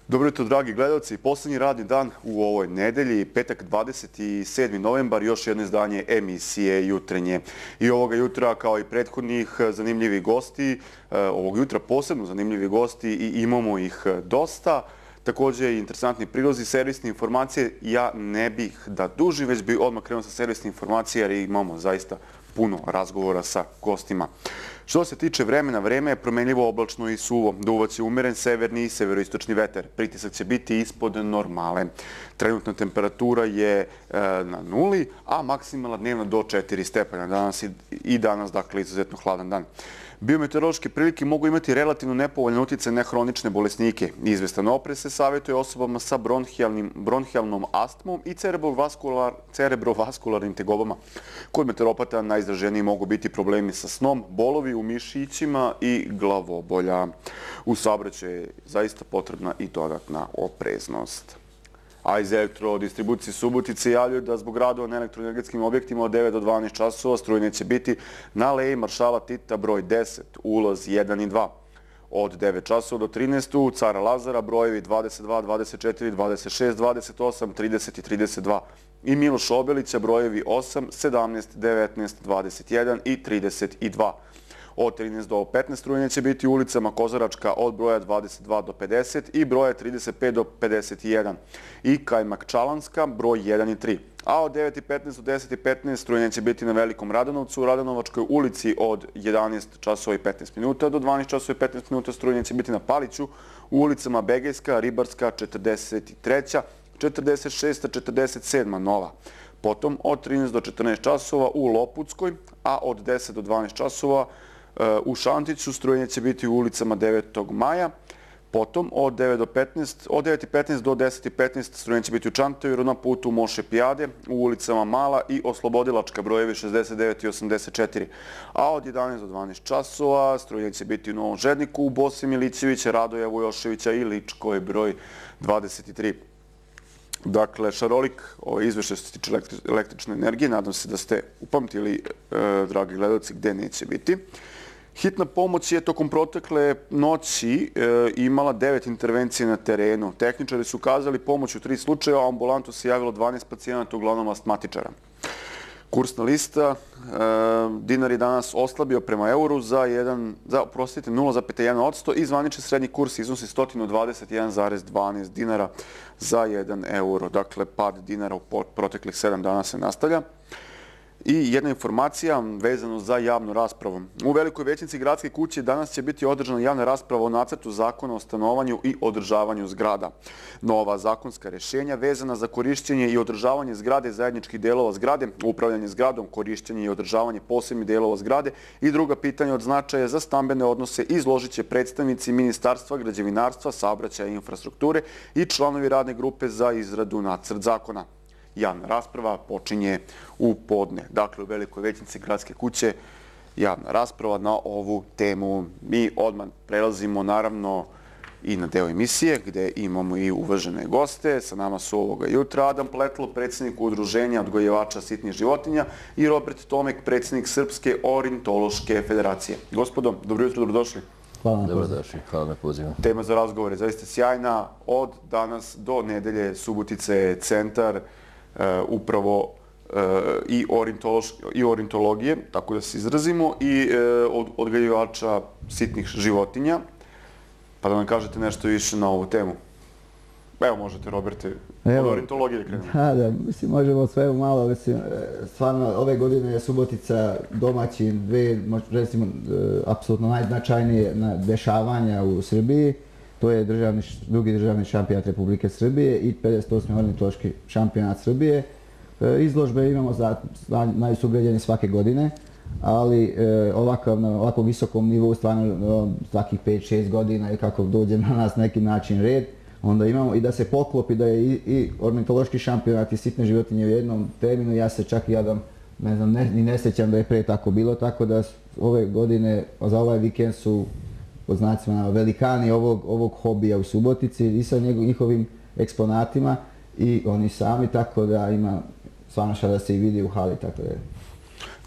Dobro jutro, dragi gledalci. Poslednji radni dan u ovoj nedelji, petak 27. novembar, još jedno izdanje emisije Jutrenje. I ovoga jutra, kao i prethodnih, zanimljivi gosti, ovog jutra posebno zanimljivi gosti i imamo ih dosta. Takođe i interesantni prilozi, servisne informacije. Ja ne bih da dužim, već bih odmah krenuo sa servisne informacije jer imamo zaista puno razgovora sa gostima. Što se tiče vremena, vreme je promenljivo, oblačno i suvo. Duvaće umeren severni i severoistočni vetar. Pritisak će biti ispod normale. Trenutna temperatura je na 0, a maksimalna dnevna do 4 stepena. Danas, dakle, izuzetno hladan dan. Biometeorološke prilike mogu imati relativno nepovoljan uticaj na hronične bolesnike. Izvestan oprez se savjetuje osobama sa bronhijalnom astmom i cerebrovaskularnim tegobama. Kod meteoropata najizraženiji mogu biti problemi sa snom, bolovi u mišićima i glavobolja. U saobraćaju je zaista potrebna i dodatna opreznost. A iz Elektrodistribucije Subotice javljaju da zbog radova na elektroenergetskim objektima od 9 do 12 časova strujanje će biti na aleji Maršala Tita broj 10, ulaz 1 i 2. Od 9 časova do 13 u Cara Lazara brojevi 22, 24, 26, 28, 30 i 32. I Miloša Obelića brojevi 8, 17, 19, 21 i 32. Od 13 do 15 strujanje će biti u ulicama Kozaračka od broja 22 do 50 i broja 35 do 51. I Kajmak Čalanska broj 1 i 3. A od 9.15 do 10.15 strujanje će biti na Velikom Radanovcu u Radanovačkoj ulici od 11 časova i 15 minuta do 12 časova i 15 minuta strujanje će biti na Paliću u ulicama Begejska, Ribarska, 43. 46. 47. Nova. Potom od 13 do 14 časova u Lopuckoj, a od 10 do 12 časova u Šantiću strujanje će biti u ulicama 9. maja. Potom od 9.15 do 10.15 strujanje će biti u Čantaviru na putu Moše Pijade u ulicama Mala i Oslobodilačka brojevi 69 i 84. A od 11 do 12 časova strujanje će biti u Novom Žedniku u Bose Milićevića, Radoja Vujoševića i Ličkoj broj 23. Dakle, šarolik izveštaj što se tiče električne energije. Nadam se da ste upamtili, dragi gledalci, gde neće biti. Hitna pomoć je tokom protekle noći imala 9 intervencije na terenu. Tehničari su ukazali pomoć u 3 slučaja, a u ambulantu se javilo 12 pacijenata, uglavnom astmatičara. Kursna lista, dinar je danas oslabio prema euru za 0,1% i zvanični srednji kurs iznosi 121,12 dinara za 1 euro. Dakle, pad dinara u proteklih 7 dana se nastavlja. I jedna informacija vezano za javnu raspravu. U Velikoj većnici Gradske kuće danas će biti održana javna rasprava o nacrtu zakona o stanovanju i održavanju zgrada. Nova zakonska rešenja vezana za korišćenje i održavanje zgrade, zajedničkih delova zgrade, upravljanje zgradom, korišćenje i održavanje posebnih delova zgrade i druga pitanja od značaja za stambene odnose izložit će predstavnici Ministarstva građevinarstva, saobraćaja i infrastrukture i članovi radne grupe za izradu nacrt zakona. Javna rasprava počinje u podne. Dakle, u Velikoj većnici Gradske kuće javna rasprava na ovu temu. Mi odmah prelazimo naravno i na deo emisije gde imamo i uvažene goste. Sa nama su ovoga jutra Adam Pletlo, predsjednik Udruženja odgojivača sitnih životinja i Robert Tomek, predsjednik Srpske ornitološke federacije. Gospodo, dobro jutro, dobrodošli. Hvala na pozivu. Hvala na pozivu. Tema za razgovor je zaista sjajna. Od danas do nedelje Subotica je centar upravo i ornitologije, tako da se izrazimo, i odgajivača sitnih životinja. Pa da nam kažete nešto više na ovu temu. Evo možete, Roberte, od ornitologije da krenemo. Da, mislim, možemo sve malo, mislim, stvarno ove godine je Subotica domaćin recimo, apsolutno najznačajnije dešavanja u Srbiji. To je drugi državni šampionat Republike Srbije i 58. ornitološki šampionat Srbije. Izložbe imamo najsugrađeni svake godine, ali na ovako visokom nivou, stvarno svakih 5-6 godina i kako dođe na nas neki način red, onda imamo i da se poklopi da je i ornitološki šampionat i sitne životinje u jednom terminu. Ja se čak i ni ne sjećam da je pre tako bilo, tako da ove godine za ovaj vikend su pod znacima velikani ovog hobija u Subotici i sa njihovim eksponatima i oni sami, tako da ima stvarno šta da se i vidi u hali, tako da je.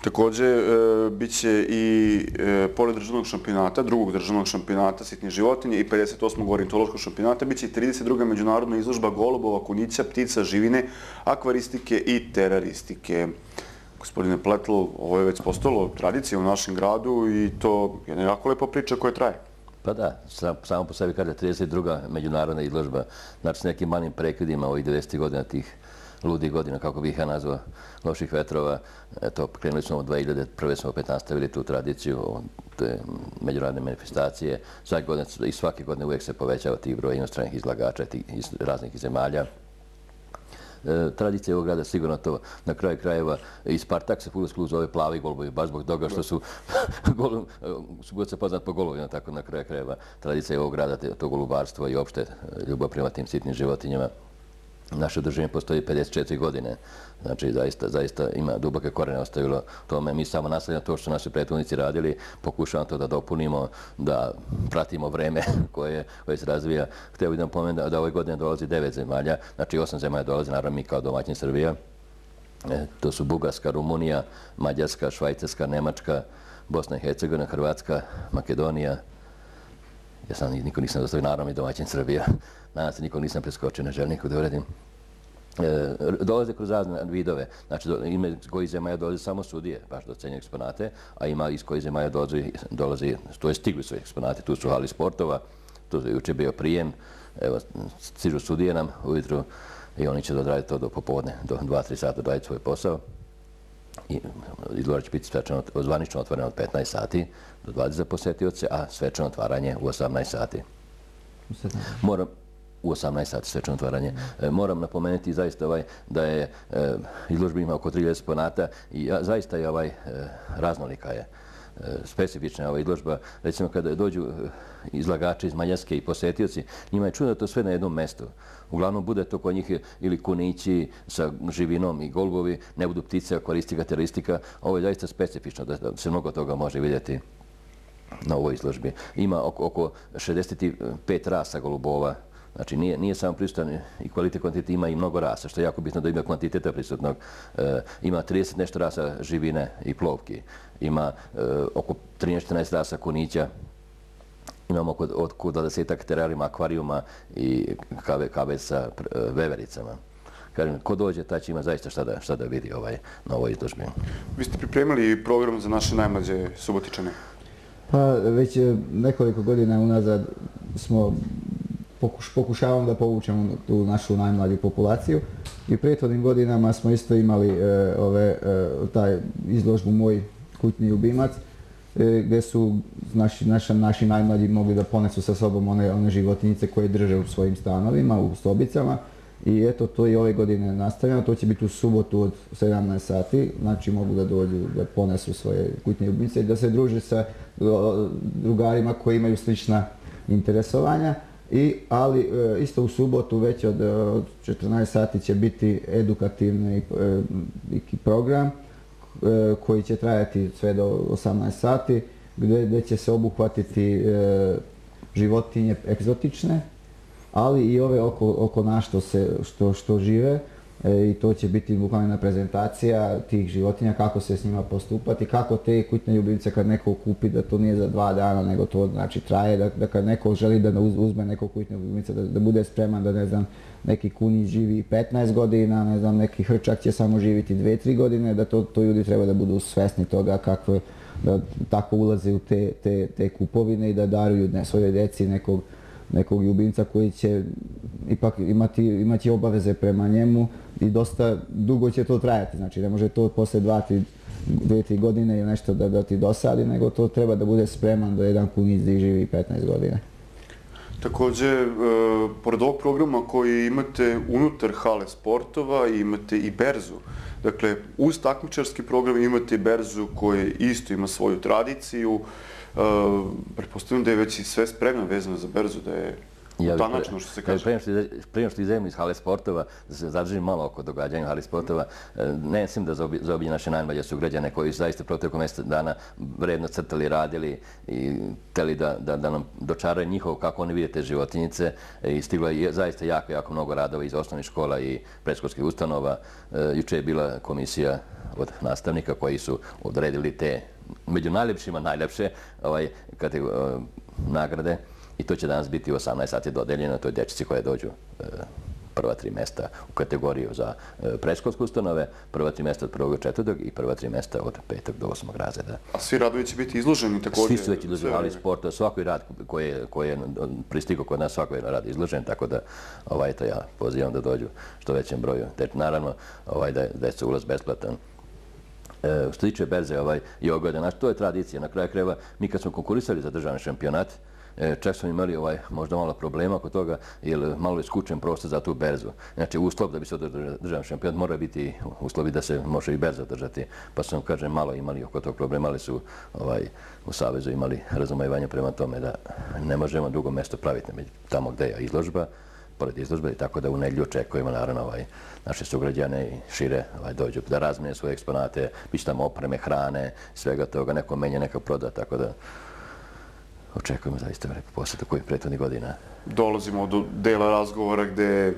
Takođe, bit će i pored državnog šampionata, drugog državnog šampionata sitnih životinja i 58. ornitološkog šampionata, bit će i 32. međunarodna izložba golubova, kunića, ptica, živine, akvaristike i teraristike. Gospodine Pletl, ovo je već postalo tradicija u našem gradu i to je jedna jako lepa priča koja traje. Pa da, samo po sebi kaže 32. međunarodna izložba, znači s nekim malim prekidima ovih 90. godina tih ludih godina, kako bih ja nazvao, loših vetrova. Eto, krenuli smo od 2001. smo opet nastavili tu tradiciju, te međunarodne manifestacije. Svake godine uvijek se povećava tih broj inostranih izlagača iz raznih zemalja. Tradicija ovog grada sigurno to, na kraju krajeva, i Spartak se fudbalski klub zove Plavi golubovi, baš zbog toga što su god se poznat po golovima, tako na kraju krajeva tradicija ovog grada, to golubarstvo i opšte ljubav prema tim sitnim životinjama. Naše udruženje postoji 54 godine, znači zaista ima duboke korene ostavilo tome. Mi samo nastavljamo to što su naši prethodnici radili, pokušavamo to da dopunimo, da pratimo vreme koje se razvija. Htio bih da vam pomenem da ove godine dolazi 9 zemalja, znači 8 zemalja dolazi, naravno mi kao domaćin Srbija. To su Bugarska, Rumunija, Mađarska, Švajcarska, Nemačka, Bosna i Hercegovina, Hrvatska, Makedonija. Ja sam niko nisam dostavio, naravno i domaćin Srbija. Danas se nikog nisam preskočio, ne želim nikog da uradim. Dolaze kroz razne vidove, znači iz kojih zemalja dolaze samo sudije, baš da ocenjuju eksponate, a ima iz kojih zemalja dolazi, to je stigli su eksponate, tu su hali sportova, tu je juče bio prijem, evo, stižu sudije nam ujutru i oni će odraditi to do popodne, do 2-3 sata odraditi svoj posao. Izložba će biti zvanično otvorena od 15 sati do 20 za posetioce, a svečano otvaranje u 18 sati. U 18 sati svečano otvaranje. Moram napomenuti zaista da je izložba ima oko 30 eksponata i zaista je raznolika je. Specifična je ova izložba. Recimo kada dođu izlagači iz Mađarske i posetioci, njima je čudno da to sve na jednom mestu. Uglavnom bude to kod njih ili kunići sa živinom i golubovi, ne budu ptice, akvaristika, teroristika. Ovo je zaista specifično, da se mnogo toga može vidjeti na ovoj izložbi. Ima oko 65 rasa golubova. Znači, nije samo prisutan i kvalitet kvantitet, ima i mnogo rasa, što je jako bitno da ima kvantiteta prisutnog. Ima 30 nešto rasa živine i ima oko 13-14 rasa kunića, imamo oko 20-ak terarima, akvarijuma i kave sa vevericama. Kažem, ko dođe, taj će ima zaista šta da vidi na ovoj izložbi. Vi ste pripremili program za naše najmlađe Subotičane? Pa već nekoliko godina unazad smo pokušavamo da povučemo tu našu najmlađu populaciju i u prethodnim godinama smo isto imali taj izložbu Moj kućni ljubimac gdje su naši najmlađi mogli da ponesu sa sobom one životinjice koje drže u svojim stanovima, u sobicama i eto to i ove godine nastavljamo, to će biti u subotu od 17 sati, znači mogu da dođu da ponesu svoje kućne ljubice i da se druže sa drugarima koji imaju slična interesovanja. Ali isto u subotu već od 14 sati će biti edukativni program koji će trajati sve do 18 sati gdje će se obuhvatiti životinje egzotične, ali i ove oko nas što žive i to će biti bukvalna prezentacija tih životinja, kako se s njima postupati, kako te kućne ljubimce kad neko kupi da to nije za 2 dana, nego to znači traje, da kad neko želi da uzme nekog kućnog ljubimca, da bude spreman da ne znam, neki kunić živi 15 godina, ne znam, neki hrčak će samo živiti 2-3 godine, da to ljudi treba da budu svesni toga kako da tako ulaze u te kupovine i da daruju svojoj deci nekog ljubimca koji će ipak imati obaveze prema njemu i dosta dugo će to trajati. Znači ne može to posle 2-3 godine ili nešto da ti dosadi, nego to treba da bude spreman da jedan kunić živi 15 godina. Takođe, pored ovog programa koji imate unutar hale sportova, imate i berzu. Dakle, uz takmičarski program imate i berzu koja isto ima svoju tradiciju. Pretpostavljam da je već i sve spremno vezano za berzu, da je... Danačno, što se kaže. Prije što izem iz hale sportova, zadržim malo oko događanja u hali sportova, ne mislim da zaobilje naše najmlađe sugrađane koji su zaista protekom mjesec dana vredno crtali, radili i htjeli da nam dočaraju njihovo kako oni vidite životinjice i stiglo je zaista jako mnogo radova iz osnovnih škola i predškolskih ustanova. Juče je bila komisija od nastavnika koji su odredili te među najljepšima najljepše nagrade. I to će danas biti u 18 sati dodeljeno toj dječici koje dođu prva 3 mjesta u kategoriju za predškolske ustanove, prva 3 mjesta od 1. do 4. i prva 3 mjesta od 5. do 8. razreda. A svi radovi će biti izloženi također? Svi su već izloženi, ali sporta, svaki rad koji je pristigao kod nas, svaki rad izložen, tako da to ja pozivam da dođu što većem broju. Naravno da je ulaz besplatan. Što se tiče berze i ogode, to je tradicija. Na kraju krajeva, mi kad smo konkurisali za državni šampionat, čak smo imali možda malo problema oko toga, jer malo je skučen prostor za tu berzu. Znači, uslov da bi se održao državni šampionat mora biti uslovi da se može i berza održati. Pa smo, kažem, malo imali oko tog problema, ali su u Savezu imali razumijevanje prema tome da ne možemo drugo mjesto praviti tamo gdje je izložba, pored izložbe, i tako da u nedjelju očekujemo naravno naše sugrađane i šire dođu da razmijene svoje eksponate, bit tamo opreme, hrane, svega toga, neko menja, neko proda, tako da očekujemo zaista veliko posjetu koji je prethodnih godina. Dolazimo do dela razgovora gde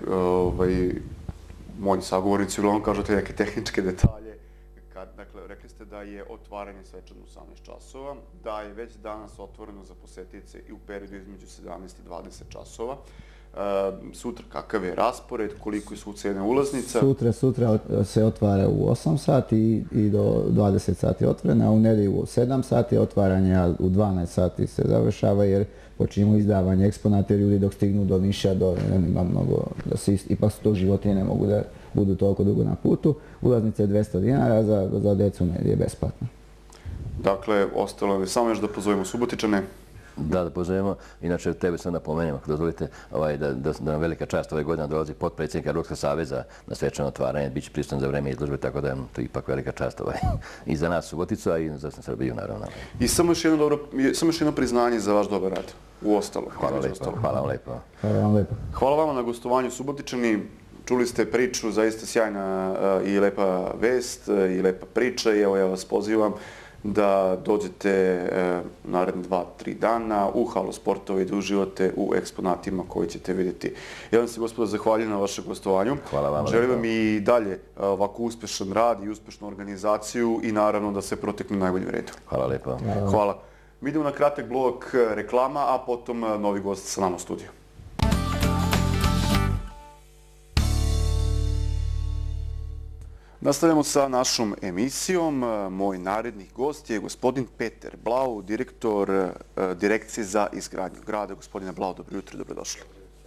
moji sagovornici uglavnom kažu te neke tehničke detalje. Dakle, rekli ste da je otvaranje svečano u 18 časova, da je već danas otvoreno za posetice i u periodu između 17 i 20 časova. Sutra kakav je raspored, koliko su cene ulaznica? Sutra se otvara u 8 sati i do 20 sati otvorena, a u nedjelju u 7 sati otvaranje, a u 12 sati se završava jer počinjemo izdavanje eksponata, ljudi dok stignu do Niša, ima mnogo, ipak su to životinje, ne mogu da budu toliko dugo na putu. Ulaznica je 200 dinara, za djecu je besplatno. Dakle, ostalo je samo još da pozovemo Subotičane. Da pozovemo. Inače, tebe sam napomenem, ako dozvolite, da nam velika čast ove godine dolazi potpredsjednik Europskog saveza na svečano otvaranje, bit će prisutan za vreme izložbe, tako da je to ipak velika čast i za nas Suboticu, a i za Srbiju, naravno. I samo još jedno priznanje za vaš dobar rad. U ostalo. Hvala vam lepo. Hvala vama na gostovanju Subotičani. Čuli ste priču, zaista sjajna i lepa vest i lepa priča i evo ja vas pozivam da dođete naredne 2-3 dana u halu sportova i da uživate u eksponatima koji ćete vidjeti. Ja vam se, gospodo, zahvaljujem na vašem gostovanju. Hvala vam. Želim vam i dalje ovako uspješan rad i uspješnu organizaciju i naravno da se protekne u najboljem redu. Hvala lepo. Hvala. Mi idemo na kratak blok reklama, a potom novi gost sa nama u studiju. Nastavljamo sa našom emisijom. Moj naredni gost je gospodin Peter Blau, direktor Direkcije za izgradnju grada. Gospodine Blau, dobro jutro, dobrodošli.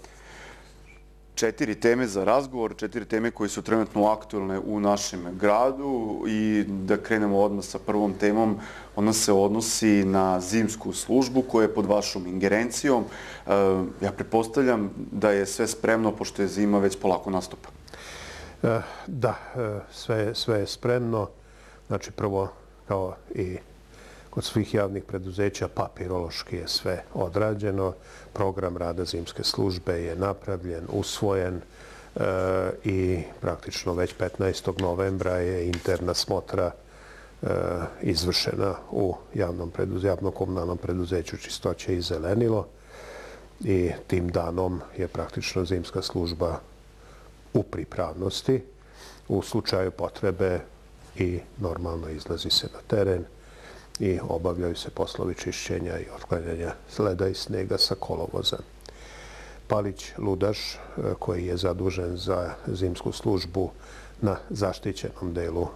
4 teme za razgovor, 4 teme koje su trenutno aktualne u našem gradu i da krenemo odmah sa prvom temom. Ona se odnosi na zimsku službu koja je pod vašom ingerencijom. Ja pretpostavljam da je sve spremno pošto je zima već polako nastupa. Da, sve je spremno. Znači, prvo, kao i kod svih javnih preduzeća, papirološki je sve odrađeno. Program rada zimske službe je napravljen, usvojen i praktično već 15. novembra je interna smotra izvršena u javno-komunalnom preduzeću Čistoće i zelenilo. I tim danom je praktično zimska služba u pripravnosti. U slučaju potrebe i normalno izlazi se na teren i obavljaju se poslovi čišćenja i otklanjanja leda i snega sa kolovoza. Palić Ludaš, koji je zadužen za zimsku službu na zaštićenom delu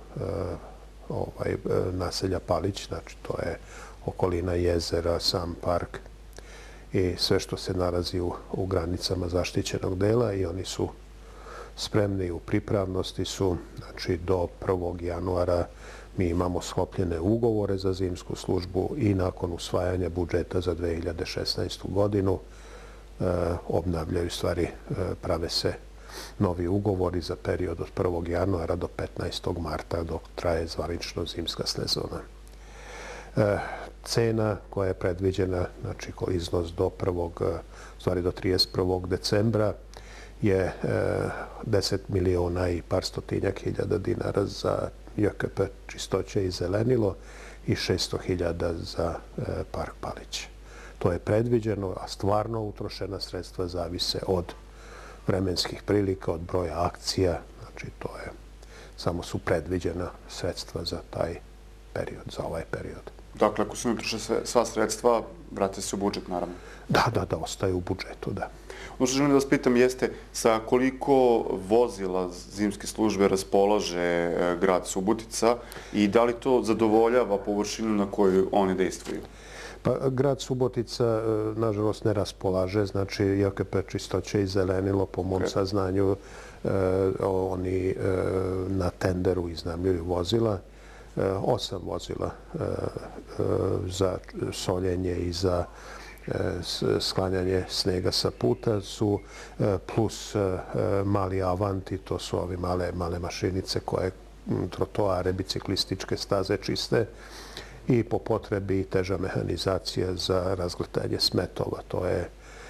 naselja Palić, znači to je okolina jezera, sam park i sve što se nalazi u granicama zaštićenog dela, i oni su spremni, u pripravnosti su. Znači, do 1. januara mi imamo sklopljene ugovore za zimsku službu i nakon usvajanja budžeta za 2016. godinu obnavljaju stvari, prave se novi ugovori za period od 1. januara do 15. marta dok traje zvanično zimska sezona. Cena koja je predviđena, znači iznos do 31. decembra je 10 miliona i par stotinjak hiljada dinara za JKP Čistoće i zelenilo i 600.000 za Park Palić. To je predviđeno, a stvarno utrošena sredstva zavise od vremenskih prilika, od broja akcija. Znači, samo su predviđena sredstva za taj period, za ovaj period. Dakle, ako se ne utroše sva sredstva, vrate se u budžet, naravno. Da, ostaje u budžetu, da. Ono što želim da vas pitam jeste sa koliko vozila zimske službe raspolaže grad Subotica i da li to zadovoljava površinu na kojoj oni dejstvuju? Pa, grad Subotica, nažalost, ne raspolaže. Znači, JKP Čistoće i zelenilo, po mom saznanju, oni na tenderu iznajmljuju vozila. 8 vozila za soljenje i za sklanjanje snega sa puta su plus mali Avanti, to su ove male mašinice koje trotoare, biciklističke staze čiste i po potrebi teža mehanizacija za razgletanje smetova. To je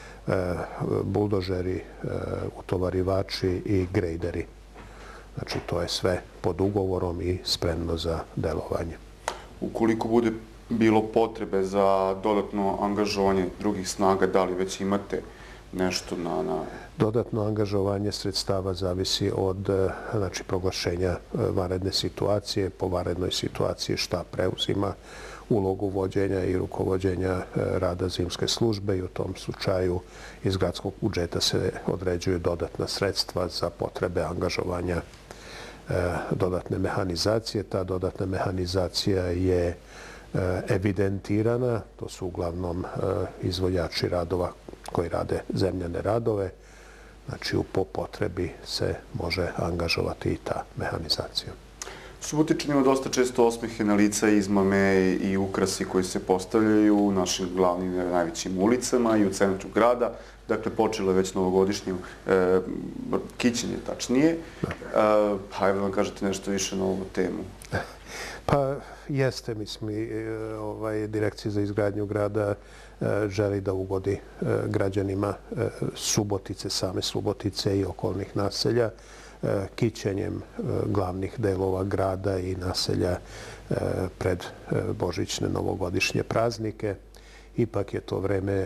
buldožeri, utovarivači i grejderi. Znači, to je sve pod ugovorom i spremno za delovanje. Ukoliko bude bilo potrebe za dodatno angažovanje drugih snaga, da li već imate nešto na... Dodatno angažovanje sredstava zavisi od proglašenja vanredne situacije. Po vanrednoj situaciji štab preuzima ulogu vođenja i rukovođenja rada zimske službe i u tom slučaju iz gradskog budžeta se određuju dodatna sredstva za potrebe angažovanja dodatne mehanizacije. Ta dodatna mehanizacija je evidentirana. To su uglavnom izvođači radova koji rade zemljane radove. Znači, po potrebi se može angažovati i ta mehanizacija. Subotičanima dosta često osmehe na lica, izmame i ukrasi koji se postavljaju u našim glavnim najvećim ulicama i u centru grada. Dakle, počelo je već novogodišnjim kićenje, tačnije. Hajde da vam kažete nešto više na ovu temu. Pa jeste, mislim, Direkcija za izgradnju grada želi da ugodi građanima Subotice, same Subotice i okolnih naselja kićenjem glavnih delova grada i naselja pred božićne novogodišnje praznike. Ipak je to vreme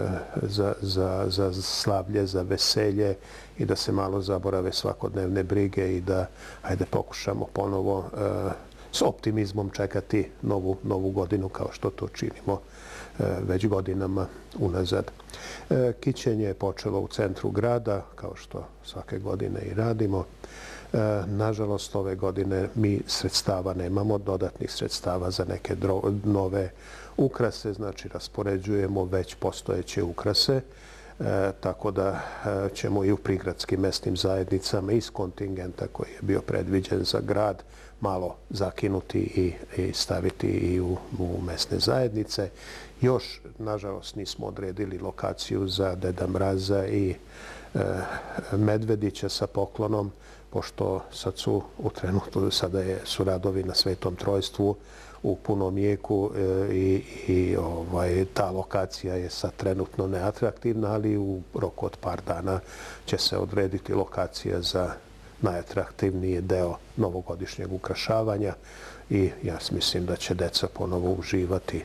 za slavlje, za veselje i da se malo zaborave svakodnevne brige i da, ajde, pokušamo ponovo s optimizmom čekati novu godinu kao što to činimo već godinama unazad. Kićenje je počelo u centru grada, kao što svake godine i radimo. Nažalost, ove godine mi sredstava nemamo, dodatnih sredstava za neke nove ukrase, znači raspoređujemo već postojeće ukrase, tako da ćemo i u prigradskim mesnim zajednicama iz kontingenta koji je bio predviđen za grad malo zakinuti i staviti i u mesne zajednice. Još, nažalost, nismo odredili lokaciju za Deda Mraza i Medvedića sa poklonom, pošto sad su u trenutku, su radovi na Svetom Trojstvu u punom jeku i ta lokacija je sad trenutno neatraktivna, ali u roku od par dana će se odrediti lokacija za najatraktivniji deo novogodišnjeg ukrašavanja i ja mislim da će deca ponovo uživati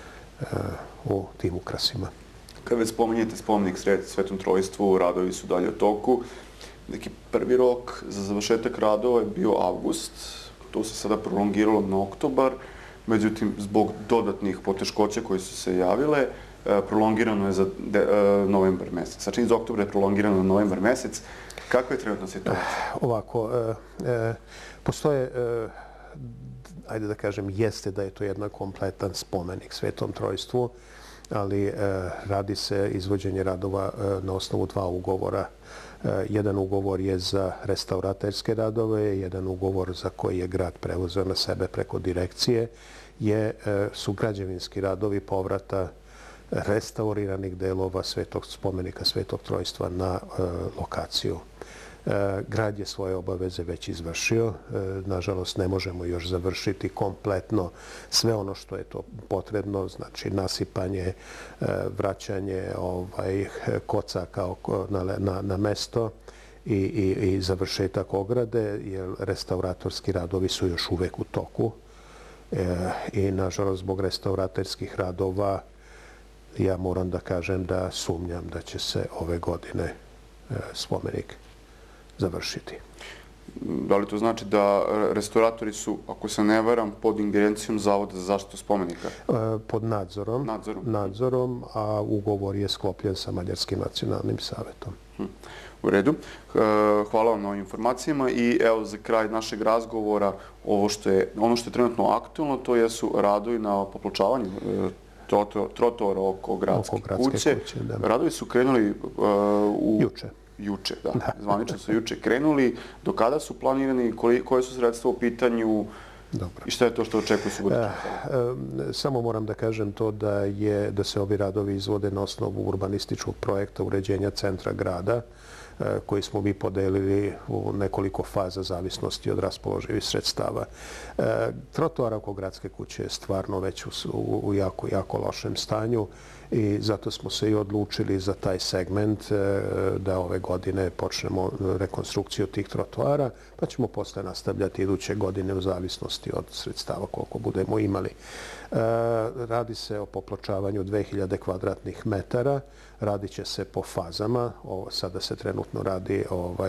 u tim ukrasima. Kad već spominjete spomenik Svetom Trojstvu, radovi su dalje u toku. Neki prvi rok za završetak radova je bio avgust. To se sada prolongiralo na oktobar. Međutim, zbog dodatnih poteškoća koji su se javile, prolongirano je za novembar mesec. Znači, iz oktobra je prolongirano na novembar mesec. Kakva je trenutna situacija? Ovako, postoje, ajde da kažem, jeste da je to jedan kompletan spomenik Svetom Trojstvu, ali radi se izvođenje radova na osnovu 2 ugovora. Jedan ugovor je za restauratorske radove, jedan ugovor za koji je grad preuzeo na sebe preko direkcije su građevinski radovi povrata restauriranih delova spomenika Svetog Trojstva na lokaciju. Grad je svoje obaveze već izvršio. Nažalost, ne možemo još završiti kompletno sve ono što je to potrebno, znači nasipanje, vraćanje kocaka na mesto i završetak ograde, jer restauratorski radovi su još uvek u toku. I, nažalost, zbog restauratorskih radova ja moram da kažem da sumnjam da će se ove godine spomenik završiti. Da li to znači da restauratori su, ako se ne varam, pod ingerencijom Zavoda za zaštitu spomenika? Pod nadzorom, a ugovor je sklopljen sa Mađarskim nacionalnim savetom. U redu. Hvala vam na ovim informacijama i evo za kraj našeg razgovora ono što je trenutno aktualno, to su radovi na popločavanju trotoara oko Gradske kuće. Radovi su krenuli juče, da. Zvanično su juče krenuli. Do kada su planirani, koje su sredstva u pitanju i šta je to što očekuje Subotičan? Samo moram da kažem to da se ovi radovi izvode na osnovu urbanističkog projekta uređenja centra grada, koji smo mi podelili u nekoliko faza zavisnosti od raspoloživih sredstava. Trotoar oko Gradske kuće je stvarno već u jako lošem stanju i zato smo se i odlučili za taj segment da ove godine počnemo rekonstrukciju tih trotoara, pa ćemo posle nastavljati iduće godine u zavisnosti od sredstava koliko budemo imali. Radi se o popločavanju 2000 kvadratnih metara, radit će se po fazama. Sada se trenutno radi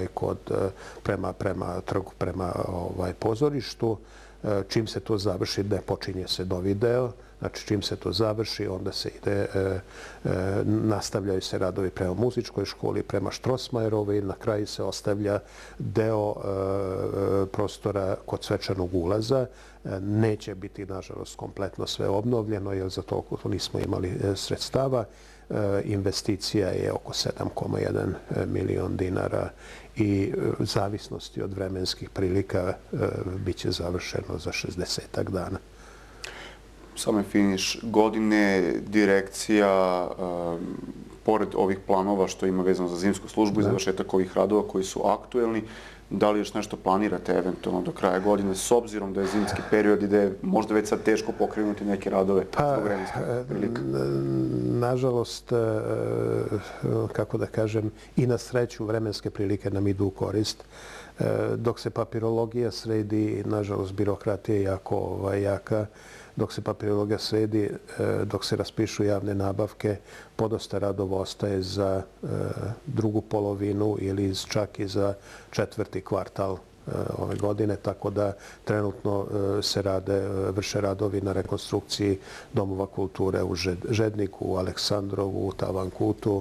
prema trgu, prema pozorištu. Čim se to završi, ne počinje se novi deo. Znači, čim se to završi, onda se ide, nastavljaju se radovi prema muzičkoj školi, prema Štrosmajerovoj i na kraju se ostavlja deo prostora kod svečanog ulaza. Neće biti, nažalost, kompletno sve obnovljeno, jer za to nismo imali sredstava. Investicija je oko 7,1 milion dinara i u zavisnosti od vremenskih prilika bit će završeno za 60 dana. Same finiš godine, direkcija, pored ovih planova što ima vezano za zimsku službu i završetak ovih radova koji su aktuelni, da li još nešto planirate eventualno do kraja godine s obzirom da je zimski period i da je možda već sad teško pokrenuti neke radove zbog vremenskih prilika? Nažalost, kako da kažem, i na sreću vremenske prilike nam idu u korist. Dok se papirologija sredi, nažalost, birokratija je jako jaka. Dok se papirologija sredi, dok se raspišu javne nabavke, podosta radova ostaje za drugu polovinu ili čak i za četvrti kvartal ove godine, tako da trenutno se vrše radovi na rekonstrukciji domova kulture u Žedniku, u Aleksandrovu, u Tavankutu.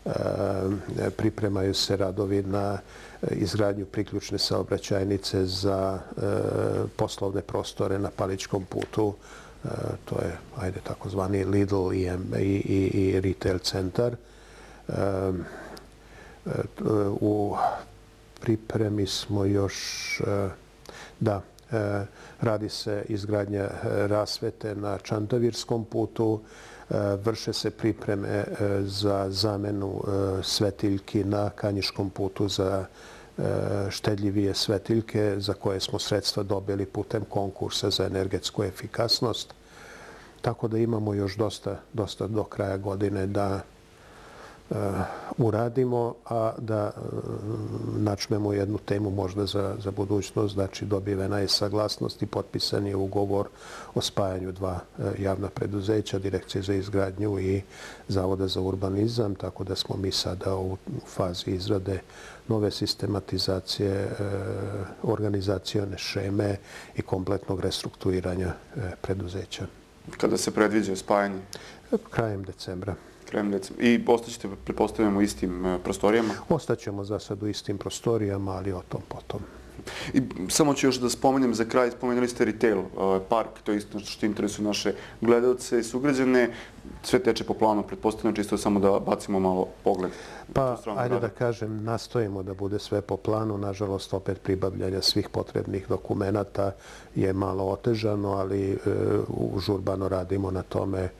Pripremaju se radovi na izgradnju priključne saobraćajnice za poslovne prostore na Paličkom putu. To je, takozvani Lidl i retail centar. U pripremi smo još, radi se izgradnja rasvete na Čantavirskom putu, vrše se pripreme za zamenu svetiljki na Kanjiškom putu za štedljivije svetiljke za koje smo sredstva dobili putem konkursa za energetsku efikasnost. Tako da imamo još dosta do kraja godine da uradimo, a da načnemo jednu temu možda za budućnost. Znači, dobivena je saglasnost i potpisan je ugovor o spajanju dva javna preduzeća, Direkcije za izgradnju i Zavoda za urbanizam, tako da smo mi sada u fazi izrade nove sistematizacije, organizacione šeme i kompletnog restrukturiranja preduzeća. Kada se predviđa spajanje? Krajem decembra. I ostaćete, pretpostavljamo, u istim prostorijama? Ostaćemo za sad u istim prostorijama, ali o tom potom. I samo ću još da spomenem za kraj, spomenuli ste retail park, to je isto što interesuje naše gledalce i sugrađane. Sve teče po planu, pretpostavljam, čisto samo da bacimo malo pogled. Pa, ajde da kažem, nastojimo da bude sve po planu. Nažalost, opet pribavljanja svih potrebnih dokumenata je malo otežano, ali užurbano radimo na tome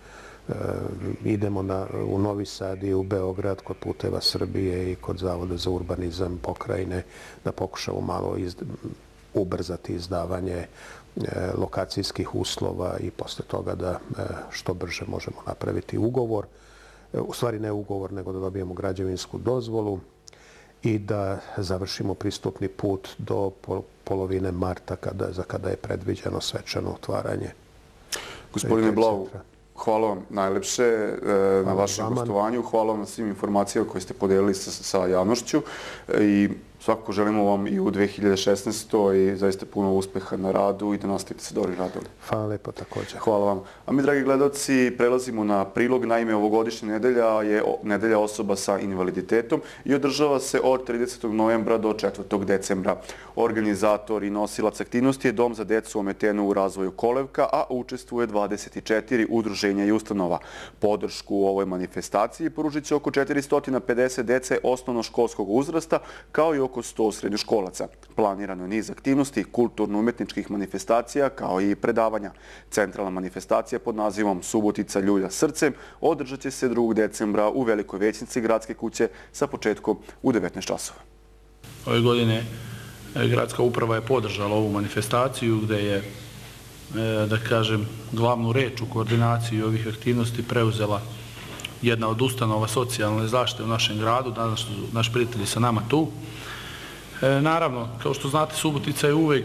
idemo u Novi Sad i u Beograd kod Puteva Srbije i kod Zavoda za urbanizam pokrajine da pokušamo malo ubrzati izdavanje lokacijskih uslova i posle toga da što brže možemo napraviti ugovor. U stvari ne ugovor, nego da dobijemo građevinsku dozvolu i da završimo pristupni put do polovine marta kada je predviđeno svečano otvaranje. Gospodine Blau, hvala vam najlepše na vašem gostovanju. Hvala vam na svim informacijama koje ste podelili sa javnošću i svakako želimo vam i u 2016. i zaista puno uspeha na radu i da nastavite se dobrim radom. Hvala lepo također. Hvala vam. A mi, dragi gledalci, prelazimo na prilog. Naime, ovogodišnja nedelja je nedelja osoba sa invaliditetom i održava se od 30. novembra do 4. decembra. Organizator i nosilac aktivnosti je Dom za decu ometenu u razvoju Kolevka, a učestvuje 24 udruženja i ustanova. Podršku u ovoj manifestaciji poružit će oko 450 dece osnovnoškolskog uzrasta, kao i oko 100 srednjoškolaca. Planirano je niz aktivnosti, kulturno-umetničkih manifestacija, kao i predavanja. Centralna manifestacija pod nazivom Subotica ljulja srcem održat će se 2. decembra u Velikoj većnici Gradske kuće sa početkom u 19 časova. Ove godine Gradska uprava je podržala ovu manifestaciju gde je, da kažem, glavnu reč u koordinaciji ovih aktivnosti preuzela jedna od ustanova socijalne zaštite u našem gradu. Danas su naši prijatelji sa nama tu. Naravno, kao što znate, Subotica je uvek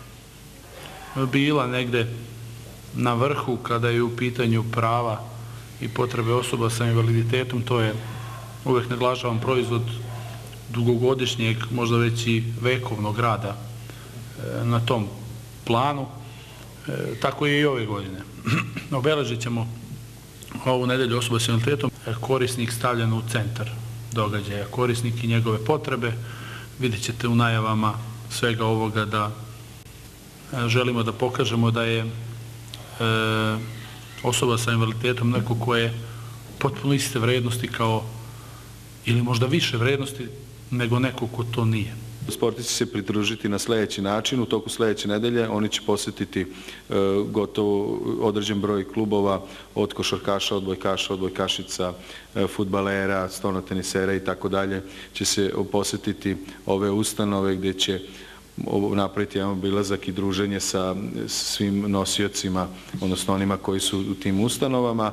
bila negde na vrhu kada je u pitanju prava i potrebe osoba sa invaliditetom. To je, uvek naglašavam, proizvod dugogodišnjeg, možda već i vekovnog rada na tom planu. Tako je i ove godine. Obeležit ćemo ovu nedelju osoba sa invaliditetom. Korisnik stavljen u centar događaja, korisnik i njegove potrebe. Vidjet ćete u najavama svega ovoga da želimo da pokažemo da je osoba sa invaliditetom neko ko je potpuno iste vrednosti kao, ili možda više vrednosti nego neko ko to nije. Sportisti će se pridružiti na sljedeći način. U toku sljedeće nedelje oni će posjetiti gotovo određen broj klubova od košarkaša, odbojkaša, odbojkašica, fudbalera, stonotenisera i tako dalje. Će se posjetiti ove ustanove gdje će napraviti jedan obilazak i druženje sa svim nosiocima, odnosno onima koji su u tim ustanovama.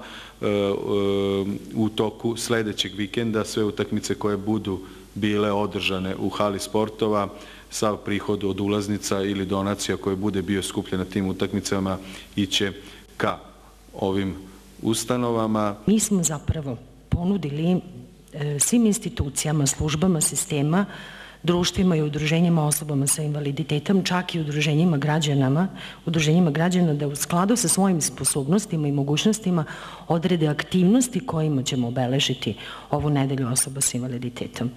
U toku sljedećeg vikenda sve utakmice koje budu bile održane u hali sportova, sav prihod od ulaznica ili donacija koje bude bio skupljen na tim utakmicama iće ka ovim ustanovama. Mi smo zapravo ponudili svim institucijama, službama, sistema, društvima i udruženjima osobama sa invaliditetom, čak i udruženjima građana da u skladu sa svojim sposobnostima i mogućnostima odrede aktivnosti kojima ćemo obeležiti ovu nedelju osoba sa invaliditetom.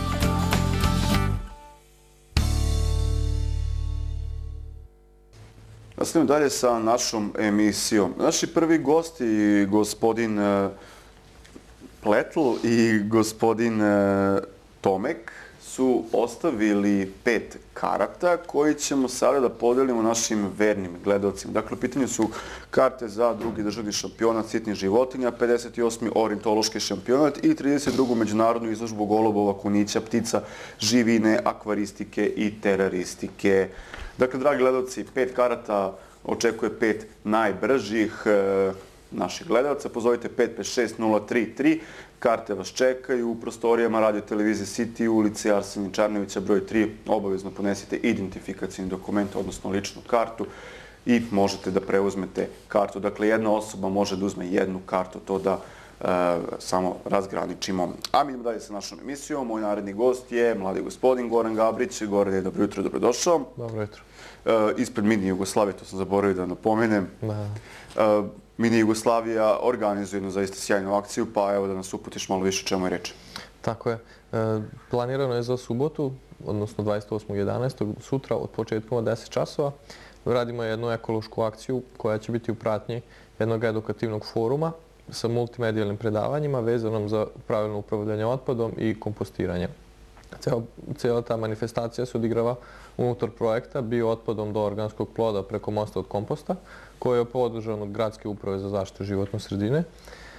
Nastavimo dalje sa našom emisijom. Naši prvi gosti, gospodin Pletl i gospodin Tomek, su ostavili 5 karata koji ćemo sada da podelimo našim vernim gledalcima. Dakle, u pitanju su karte za 2. državni šampionat sitnih životinja, 58. orijentološki šampionat i 32. međunarodnu izložbu golubova, kunića, ptica, živine, akvaristike i teraristike. Dakle, dragi gledalci, 5 karata očekuje 5 najbržih naših gledalca. Pozovite 556-033. Karte vas čekaju u prostorijama radio televizije City, ulici Arsenija Čarnovića, broj 3. Obavezno ponesite identifikacijni dokument, odnosno ličnu kartu i možete da preuzmete kartu. Dakle, jedna osoba može da uzme jednu kartu, to da samo razgraničimo. A mi idemo dalje sa našom emisijom. Moj naredni gost je mladi gospodin Goran Gabrić. Goran, dobro jutro, dobrodošao. Dobro jutro. Ispred Mini Jugoslavije, to sam zaboravio da napomenem. Mini Jugoslavija organizuje jednu zaista sjajnu akciju, pa evo da nas uputiš malo više o čemu je reč. Tako je. Planirano je za subotu, odnosno 28.11. sutra od početkom od 10 časova. Radimo jednu ekološku akciju koja će biti u pratnji jednog edukativnog foruma sa multimedijalnim predavanjima vezanom za pravilno upravljanje otpadom i kompostiranje. Cijela ta manifestacija se odigrava unutar projekta Biootpadom do organskog ploda preko mosta od komposta, koji je podržan od Gradske uprave za zaštitu životne sredine.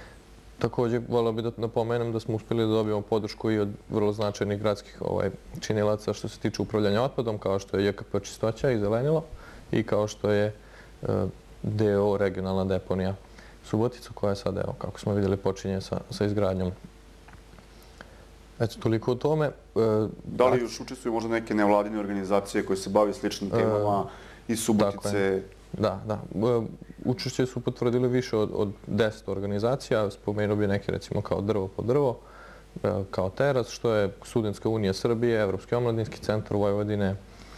Također, volio bih da napomenem da smo uspjeli da dobijemo podršku i od vrlo značajnih gradskih činilaca što se tiče upravljanja otpadom, kao što je JKP Čistoća i Zelenilo i kao što je DO regionalna deponija Subotica, koja sad, evo, kako smo vidjeli, počinje sa izgradnjom. Eto, toliko o tome. Da li još učestvuju možda neke nevladine organizacije koje se bave sličnim temama iz Subotice? Da. Učešće su potvrdili više od 10 organizacija. Spomenuo bi neke, recimo, kao Drvo po drvo, kao Teras, što je Studentska unija Srbije, Evropski omladinski centar Vojvodine,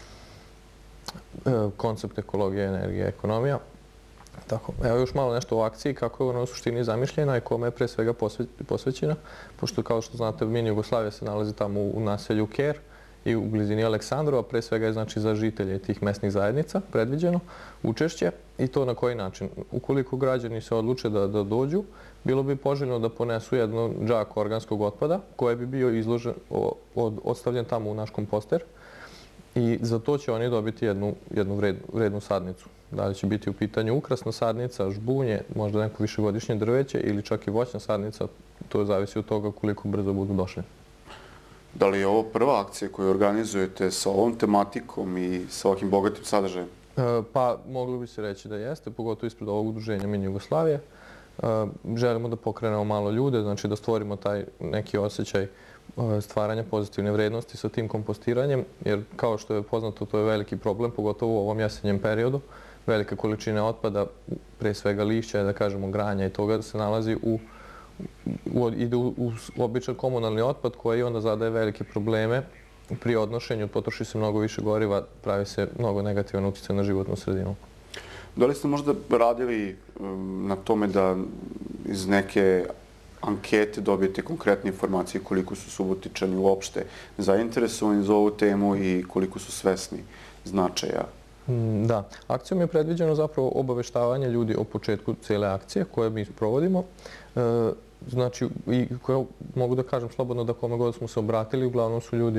Koncept ekologije, energije, ekonomija. Tako, evo još malo nešto o akciji, kako je ona u suštini zamišljena i kome je pre svega posvećena, pošto kao što znate Mini Jugoslavija se nalazi tamo u naselju Ker i u blizini Aleksandrova, pre svega je znači za žitelje tih mesnih zajednica predviđeno učešće i to na koji način. Ukoliko građani se odluče da dođu, bilo bi poželjno da ponesu jedno džak organskog otpada koji bi bio izložen, ostavljen tamo u naš komposter i za to će oni dobiti jednu vrednu sadnicu. Da li će biti u pitanju ukrasna sadnica, žbunje, možda neko višegodišnje drveće ili čak i voćna sadnica, to zavisi od toga koliko brzo budu došli. Da li je ovo prva akcija koju organizujete sa ovom tematikom i sa ovakvim bogatim sadržajem? Pa moglo bi se reći da jeste, pogotovo ispred ovog udruženja Mini Jugoslavije. Želimo da pokrenemo malo ljude, znači da stvorimo taj neki osjećaj stvaranja pozitivne vrednosti sa tim kompostiranjem, jer kao što je poznato, to je veliki problem, pogotovo u ovom jesenjem periodu. Velika količina otpada, pre svega lišća, da kažemo granja i toga, se nalazi ide u običan komunalni otpad koji onda zadaje velike probleme pri odnošenju, potroši se mnogo više goriva, pravi se mnogo negativan utjecaj na životnu sredinu. Da li ste možda radili na tome da iz neke ankete dobijete konkretne informacije koliko su Subotičani uopšte zainteresovani za ovu temu i koliko su svesni značaja? Da. Akcijom je predviđeno zapravo obaveštavanje ljudi o početku cijele akcije koje mi provodimo. Znači, i koje mogu da kažem slobodno da kome god smo se obratili, uglavnom su ljudi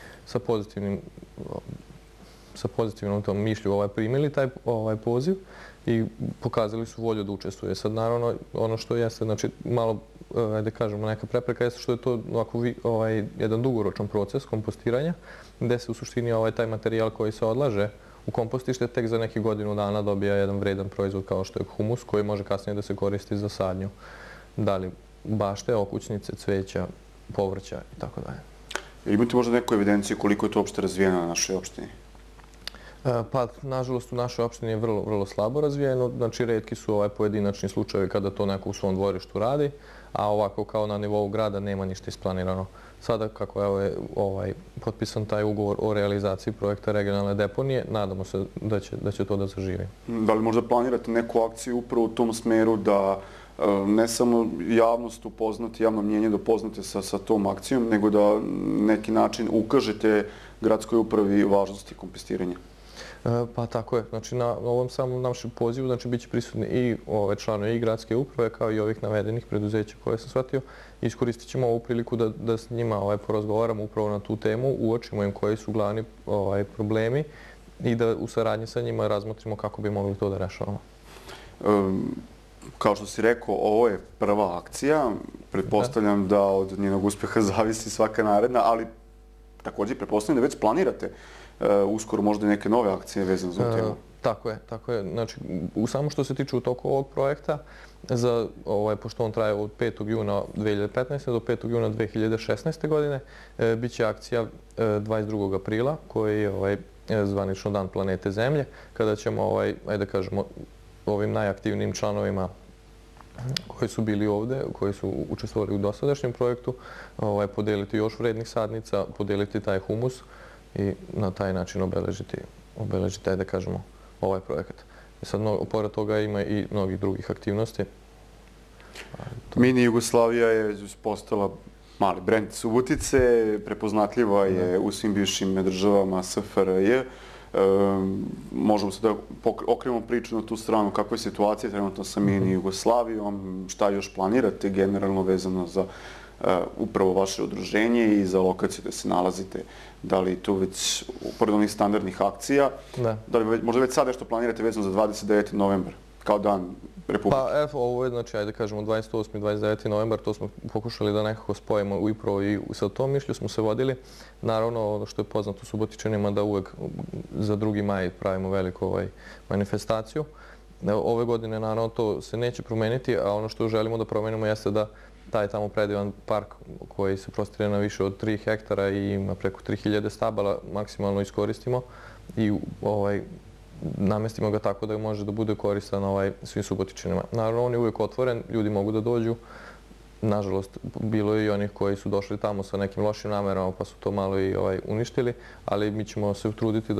sa pozitivnom tom mišlju primili taj poziv i pokazali su volju da učestvuje. Sad, naravno, ono što jeste, znači, malo, da kažemo, neka prepreka jeste što je to jedan dugoročan proces kompostiranja, gde se u suštini taj materijal koji se odlaže u kompostište tek za neki godinu dana dobija jedan vredan proizvod kao što je humus koji može kasnije da se koristi za sadnju. Da li bašte, okućnice, cveća, povrća i tako dalje. Imate možda neku evidenciju koliko je to uopšte razvijeno na našoj opštini? Pa, nažalost, u našoj opštini je vrlo slabo razvijeno. Znači, retki su pojedinačni slučajevi kada to neko u svom dvorištu radi, a ovako kao na nivou grada nema ništa isplanirano. Sada, kako je potpisan taj ugovor o realizaciji projekta regionalne deponije, nadamo se da će to da zaživi. Da li možda planirate neku akciju upravo u tom smeru da ne samo javnost upoznate, javno mnjenje da upoznate sa tom akcijom, nego da neki način ukažete gradskoj upravi važnosti kompostiranja? Pa tako je. Znači, na ovom samom našem pozivu bit će prisutni i članovi i gradske uprave, kao i ovih navedenih preduzeća koje sam shvatio. Iskoristit ćemo ovu priliku da s njima porazgovaramo upravo na tu temu, uočimo im koji su glavni problemi i da u saradnji sa njima razmotrimo kako bi mogli to da rešavamo. Kao što si rekao, ovo je prva akcija. Pretpostavljam da od njenog uspeha zavisi svaka naredna, ali također pretpostavljam da već planirate uskoro možda neke nove akcije vezane za ovu temu. Tako je. Znači, samo što se tiče u toku ovog projekta, pošto on traje od 5. juna 2015. do 5. juna 2016. godine, bit će akcija 22. aprila, koji je zvanično dan planete Zemlje, kada ćemo, ajde kažemo, ovim najaktivnijim članovima koji su bili ovde, koji su učestvovali u dosadašnjem projektu, podeliti još vrednih sadnica, podeliti taj humus i na taj način obeležiti, da kažemo, ovaj projekat. Sad, pored toga ima i mnogih drugih aktivnosti. Mini Jugoslavija je postala mali brend Subotice, prepoznatljiva je u svim bivšim državama SFRJ. Možemo se da okrenemo priču na tu stranu, kakva je situacija trenutno sa Mini Jugoslavijom, šta još planirate generalno vezano za upravo vaše udruženje i za lokaciju gde se nalazite. Da li tu već, pored onih standardnih akcija, da li možda već sad nešto planirate vezano za 29. novembar, kao dan Republike? Pa evo, ovo je, znači, ajde kažemo 28. i 29. novembar, to smo pokušali da nekako spojimo upravo i sa tom mišlju smo se vodili. Naravno, ono što je poznato Subotičanima da uvek za 2. maj pravimo veliku manifestaciju. Ove godine, naravno, to se neće promeniti, a ono što želimo da promenimo jeste da taj tamo predivan park koji se prostire na više od 3 hektara i ima preko 3000 stabala maksimalno iskoristimo i namestimo ga tako da može da bude koristan svim Subotičanima. Naravno, on je uvijek otvoren, ljudi mogu da dođu. Nažalost, bilo je i onih koji su došli tamo sa nekim lošim namerama pa su to malo i uništili, ali mi ćemo se utruditi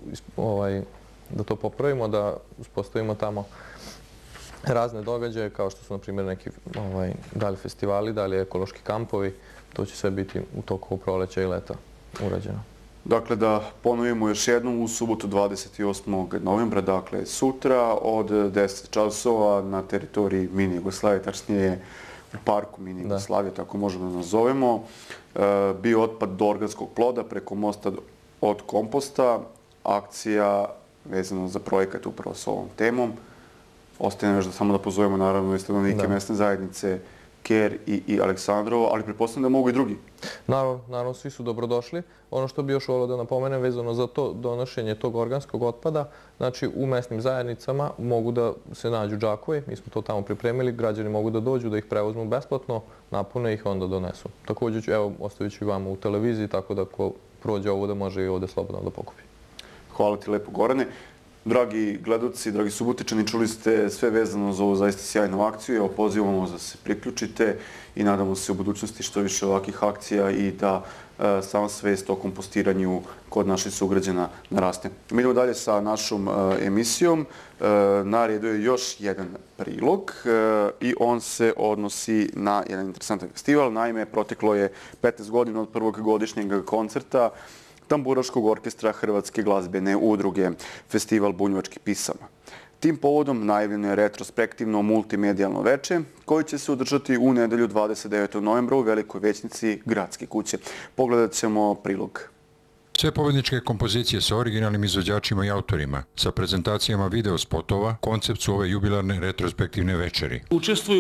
da to popravimo, da uspostavimo tamo razne događaje kao što su, na primjer, neki da li festivali, da li ekološki kampovi. To će sve biti u toku proleća i leta urađeno. Dakle, da ponovimo još jednom, u subotu 28. novembra, dakle sutra od 10 časova na teritoriji Mini Jugoslavije, tačnije u parku Mini Jugoslavije, tako možemo da nazovemo, biootpad do organskog ploda preko mosta od komposta, akcija vezana za projekat upravo s ovom temom. Ostaje još samo da pozovemo naravno i stanovnike mesne zajednice Ker i Aleksandrovo, ali pretpostavljam da mogu i drugi. Naravno, svi su dobrodošli. Ono što bi još volio da napomenem vezano za to donošenje tog organskog otpada, znači u mesnim zajednicama mogu da se nađu džakovi, mi smo to tamo pripremili, građani mogu da dođu, da ih preuzmu besplatno, napune ih, onda donesu. Također, evo, ostavit ću i vama u televiziji, tako da ko prođe ovo da može i ovde slobodno da pokupi. Hvala ti lepo, Gorane. Dragi gledalci, dragi Subotičani, čuli ste sve vezano za ovu zaista sjajnu akciju. Evo, pozivamo vas da se priključite i nadamo se u budućnosti što više ovakvih akcija i da sama svest o kompostiranju kod naših sugrađana naraste. Mi idemo dalje sa našom emisijom. Na redu je još jedan prilog i on se odnosi na jedan interesantan festival. Naime, proteklo je 15 godina od prvog godišnjeg koncerta Tamburaškog orkestra Hrvatske glazbene udruge, festival bunjevačkih pisama. Tim povodom najavljeno je retrospektivno multimedijalno veče koji će se održati u nedelju 29. novembra u Velikoj većnici Gradske kuće. Pogledat ćemo prilog. Sve pobedničke kompozicije sa originalnim izvođačima i autorima, sa prezentacijama video spotova, koncept su ove jubilarne retrospektivne večeri. Učestvuju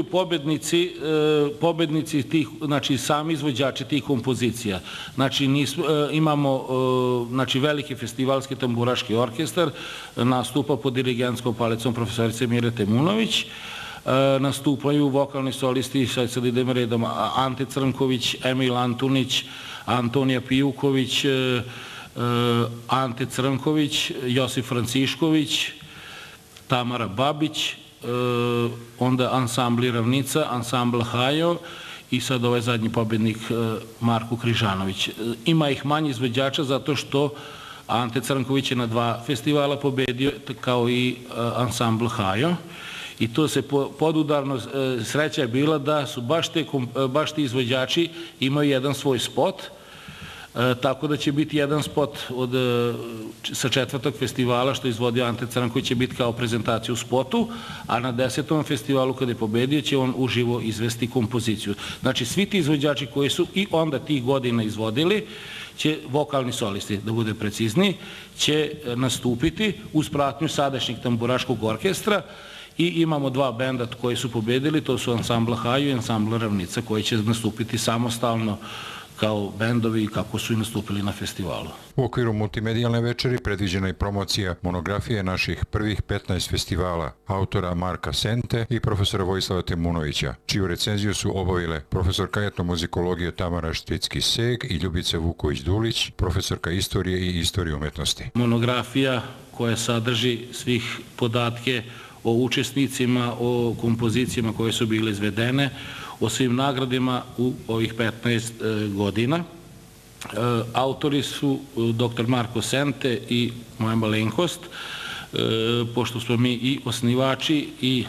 pobednici tih, znači sami izvođači tih kompozicija. Znači imamo veliki festivalski tamburaški orkestar, nastupa pod dirigentskom palicom profesorice Mire Temunović, nastupaju vokalni solisti, sad idemo redom, Ante Crnković, Emil Antunić, Antonija Pijuković, Ante Crnković, Josip Francišković, Tamara Babić, onda ansambli Ravnica, ansambl Hajo i sad ovaj zadnji pobednik Marko Križanović. Ima ih manje izvođača zato što Ante Crnković je na 2 festivala pobedio kao i ansambl Hajo. I to se podudarno, sreća je bila da su baš ti izvođači imaju jedan svoj spot, tako da će biti jedan spot sa 4. festivala što je izvodio Ante Crnković će biti kao prezentacija u spotu, a na 10. festivalu kada je pobedio će on uživo izvesti kompoziciju. Znači svi ti izvođači koji su i onda tih godina izvodili, će vokalni solisti, da bude precizniji, će nastupiti uz pratnju sadašnjeg tamburaškog orkestra. I imamo 2 benda koji su pobedili, to su ansambl Haju i ansambl Ravnica, koji će nastupiti samostalno kao bendovi kako su i nastupili na festivalu. U okviru multimedijalne večeri predviđena je promocija monografije naših prvih 15 festivala autora Marka Sente i profesora Vojislava Temunovića, čiju recenziju su obavile profesorka etnomuzikologije Tamara Štricki-Seg i Ljubica Vuković-Dulić, profesorka istorije i istorije umetnosti. Monografija koja sadrži svih podatke o učesnicima, o kompozicijama koje su bile izvedene, o svim nagradima u ovih 15 godina. Autori su dr. Marko Sente i moja malenkost, pošto smo mi i osnivači i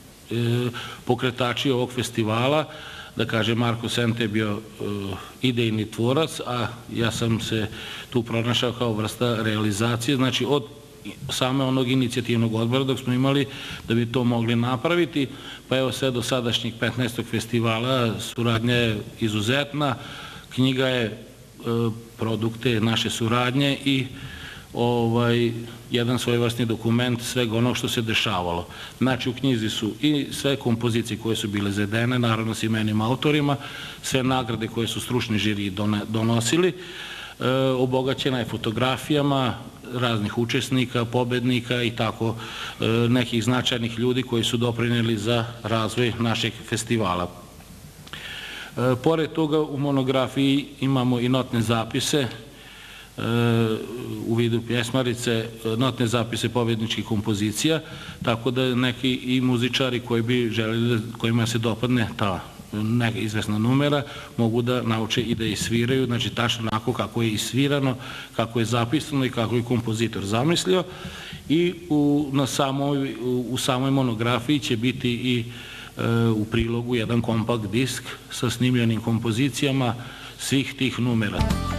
pokretači ovog festivala. Da kaže, Marko Sente je bio idejni tvorac, a ja sam se tu pronašao kao vrsta realizacije, znači od same onog inicijativnog odbora dok smo imali da bi to mogli napraviti, pa evo sve do sadašnjeg 15. festivala suradnja je izuzetna, knjiga je produkte naše suradnje i jedan svojevrsni dokument svega onog što se dešavalo. Znači, u knjizi su i sve kompozicije koje su bile izvedene, naravno s imenim autorima, sve nagrade koje su stručni žiri donosili, obogaćena je fotografijama raznih učesnika, pobednika i tako nekih značajnih ljudi koji su doprinijeli za razvoj našeg festivala. Pored toga, u monografiji imamo i notne zapise u vidu pjesmarice, notne zapise pobedničkih kompozicija, tako da neki i muzičari koji bi želeli, kojima se dopadne ta neka izvesna numera, mogu da nauče i da isviraju, znači tačno onako kako je isvirano, kako je zapisano i kako je kompozitor zamislio. I u samoj monografiji će biti i u prilogu jedan kompakt disk sa snimljenim kompozicijama svih tih numera.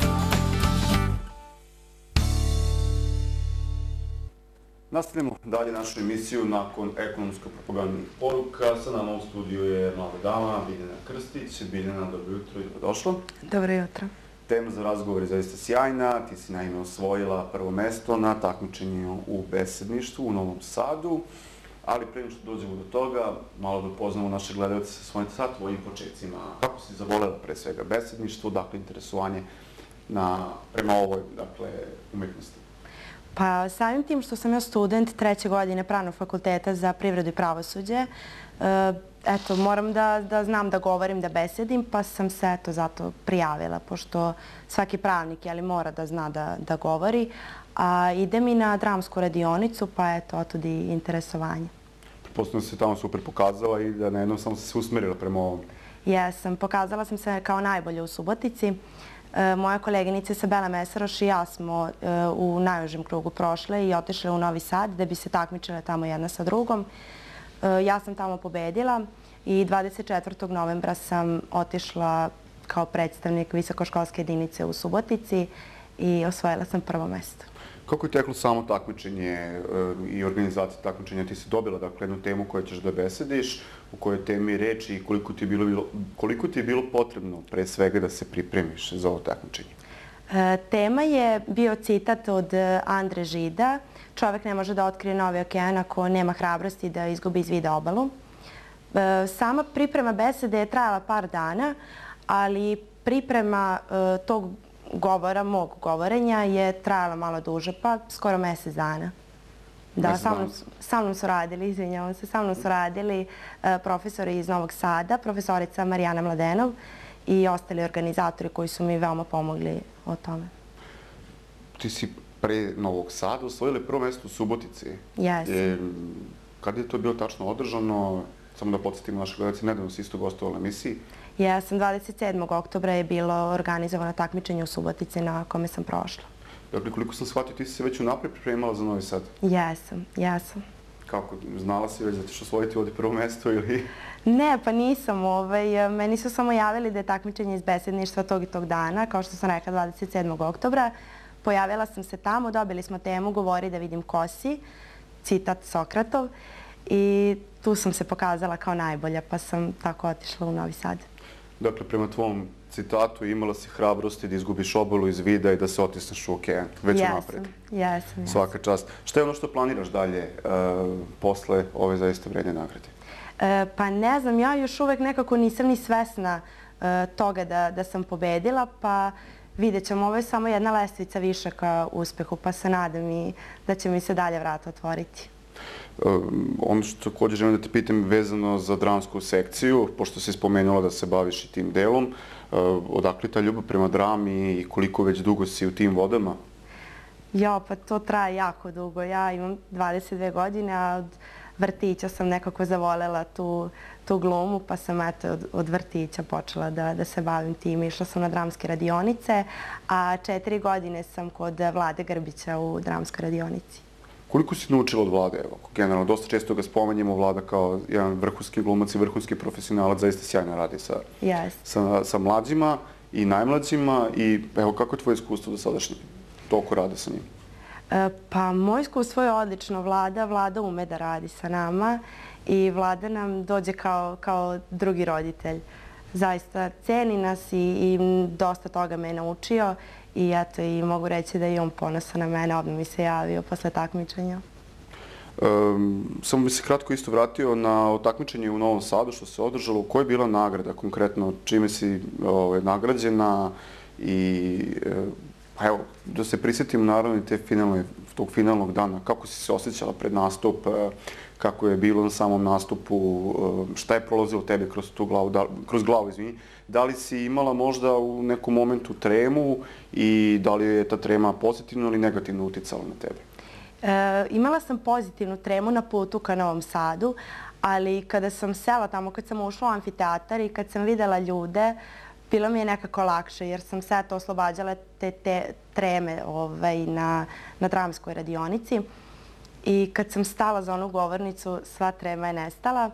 Nastavljamo dalje našu emisiju nakon ekonomsko-propagandnih poruka. Sa nama u studiju je mlada dama Biljana Krstić. Biljana, dobro jutro i dobrodošla. Dobro jutro. Tema za razgovor je zaista sjajna. Ti si naime osvojila prvo mesto na takmičenju u besedništvu u Novom Sadu. Ali prije što dođemo do toga, malo da upoznamo naše gledalce sa tvojim početcima. Kako si zavolela pre svega besedništvo, dakle interesovanje prema ovoj umetnosti? Pa samim tim što sam ja student 3. godine Pravnog fakulteta za privredu i pravosuđe, eto, moram da znam da govorim, da besedim, pa sam se zato prijavila, pošto svaki pravnik mora da zna da govori, a idem i na dramsku radionicu, pa eto, otud i interesovanje. Pretpostavljam da se tamo super pokazala i da na jednom samo se usmerila prema ovom. Jesam, pokazala sam se kao najbolje u Subotici. Moja koleginica Isabela Mesaroš i ja smo u najužem krugu prošle i otišle u Novi Sad da bi se takmičile tamo jedna sa drugom. Ja sam tamo pobedila i 24. novembra sam otišla kao predstavnik visokoškolske jedinice u Subotici i osvojila sam prvo mesto. Kako je teklo samo takmičenje i organizacija takmičenja? Ti si dobila jednu temu koju ćeš da besediš, u kojoj temi reči i koliko ti je bilo potrebno pre svega da se pripremiš za ovo takmičenje? Tema je bio citat od Andre Žida. Čovek ne može da otkrije novi okean ako nema hrabrosti da izgubi iz vida obalu. Sama priprema besede je trajala par dana, ali priprema tog mog govorenja je trajala malo duže, pa skoro mesec dana. Da, sa mnom su radili, izvinjavam se, sa mnom su radili profesori iz Novog Sada, profesorica Marijana Mladenov i ostali organizatori koji su mi veoma pomogli o tome. Ti si pre Novog Sada osvojila prvo mesto u Subotici. Jes. Kada je to bilo tačno održano? Samo da podsjetimo naše gledalce, nedavno si isto gostovala na emisiji. Jesam, 27. oktobra je bilo organizovano takmičenje u Subotici na kome sam prošla. Dakle, koliko sam shvatio, ti si se već unaprijed pripremala za Novi Sad? Jesam. Kako? Znala si već da ćeš osvojiti ovdje prvo mesto ili? Ne, pa nisam. Meni su samo javili da je takmičenje iz besedništva tog i tog dana, kao što sam rekla 27. oktobra. Pojavila sam se tamo, dobili smo temu Govori da vidim ko si, citat Sokratov, i tu sam se pokazala kao najbolja, pa sam tako otišla u Novi Sad. Dakle, prema tvom citatu imala si hrabrosti da izgubiš obalu iz vida i da se otisneš u okean, već unapred. Jesam. Svaka čast. Šta je ono što planiraš dalje posle ove zaista vredne nagrade? Pa ne znam, ja još uvek nekako nisam ni svesna toga da sam pobedila, pa vidjet ćemo, ovo je samo jedna lestvica više ka uspehu, pa se nadam i da će mi se dalje vrata otvoriti. Ono što također želim da te pitam vezano za dramsku sekciju, pošto si spomenula da se baviš i tim delom, odakle ta ljubav prema drami i koliko već dugo si u tim vodama? Ja, pa to traje jako dugo. Ja imam 22 godine, a od vrtića sam nekako zavolela tu glumu, pa sam od vrtića počela da se bavim tim. Išla sam na dramske radionice, a 4 godine sam kod Vlade Grbića u dramskoj radionici. Koliko si naučila od Vlade? Generalno, dosta često ga spomenjemo, Vlada kao jedan vrhunski glumac i vrhunski profesionalac, zaista sjajno radi sa mlađima i najmlađima. I evo, kako je tvoje iskustvo do sadašnje toliko rada sa njim? Pa, moje iskustvo je odlično. Vlada ume da radi sa nama i Vlada nam dođe kao drugi roditelj. Zaista ceni nas i dosta toga me je naučio i eto, i mogu reći da je on ponosan na mene, odmah mi se javio posle takmičenja. Samo bi se kratko isto vratio na takmičenje u Novom Sadu što se održalo. Koja je bila nagrada konkretno? Čime si nagrađena? I evo, da se prisjetimo naravno i tog finalnog dana. Kako si se osjećala pred nastup? Kako je bilo na samom nastupu? Šta je prolazilo tebe kroz glavu? Da li si imala možda u nekom momentu tremu i da li je ta trema pozitivno ili negativno uticala na tebe? Imala sam pozitivnu tremu na putu ka Novom Sadu, ali kada sam sela tamo, kad sam ušla u amfiteatar i kad sam videla ljude, bilo mi je nekako lakše jer sam se oslobađala te treme na dramskoj radionici. I kad sam stala za onu govornicu, sva trema je nestala.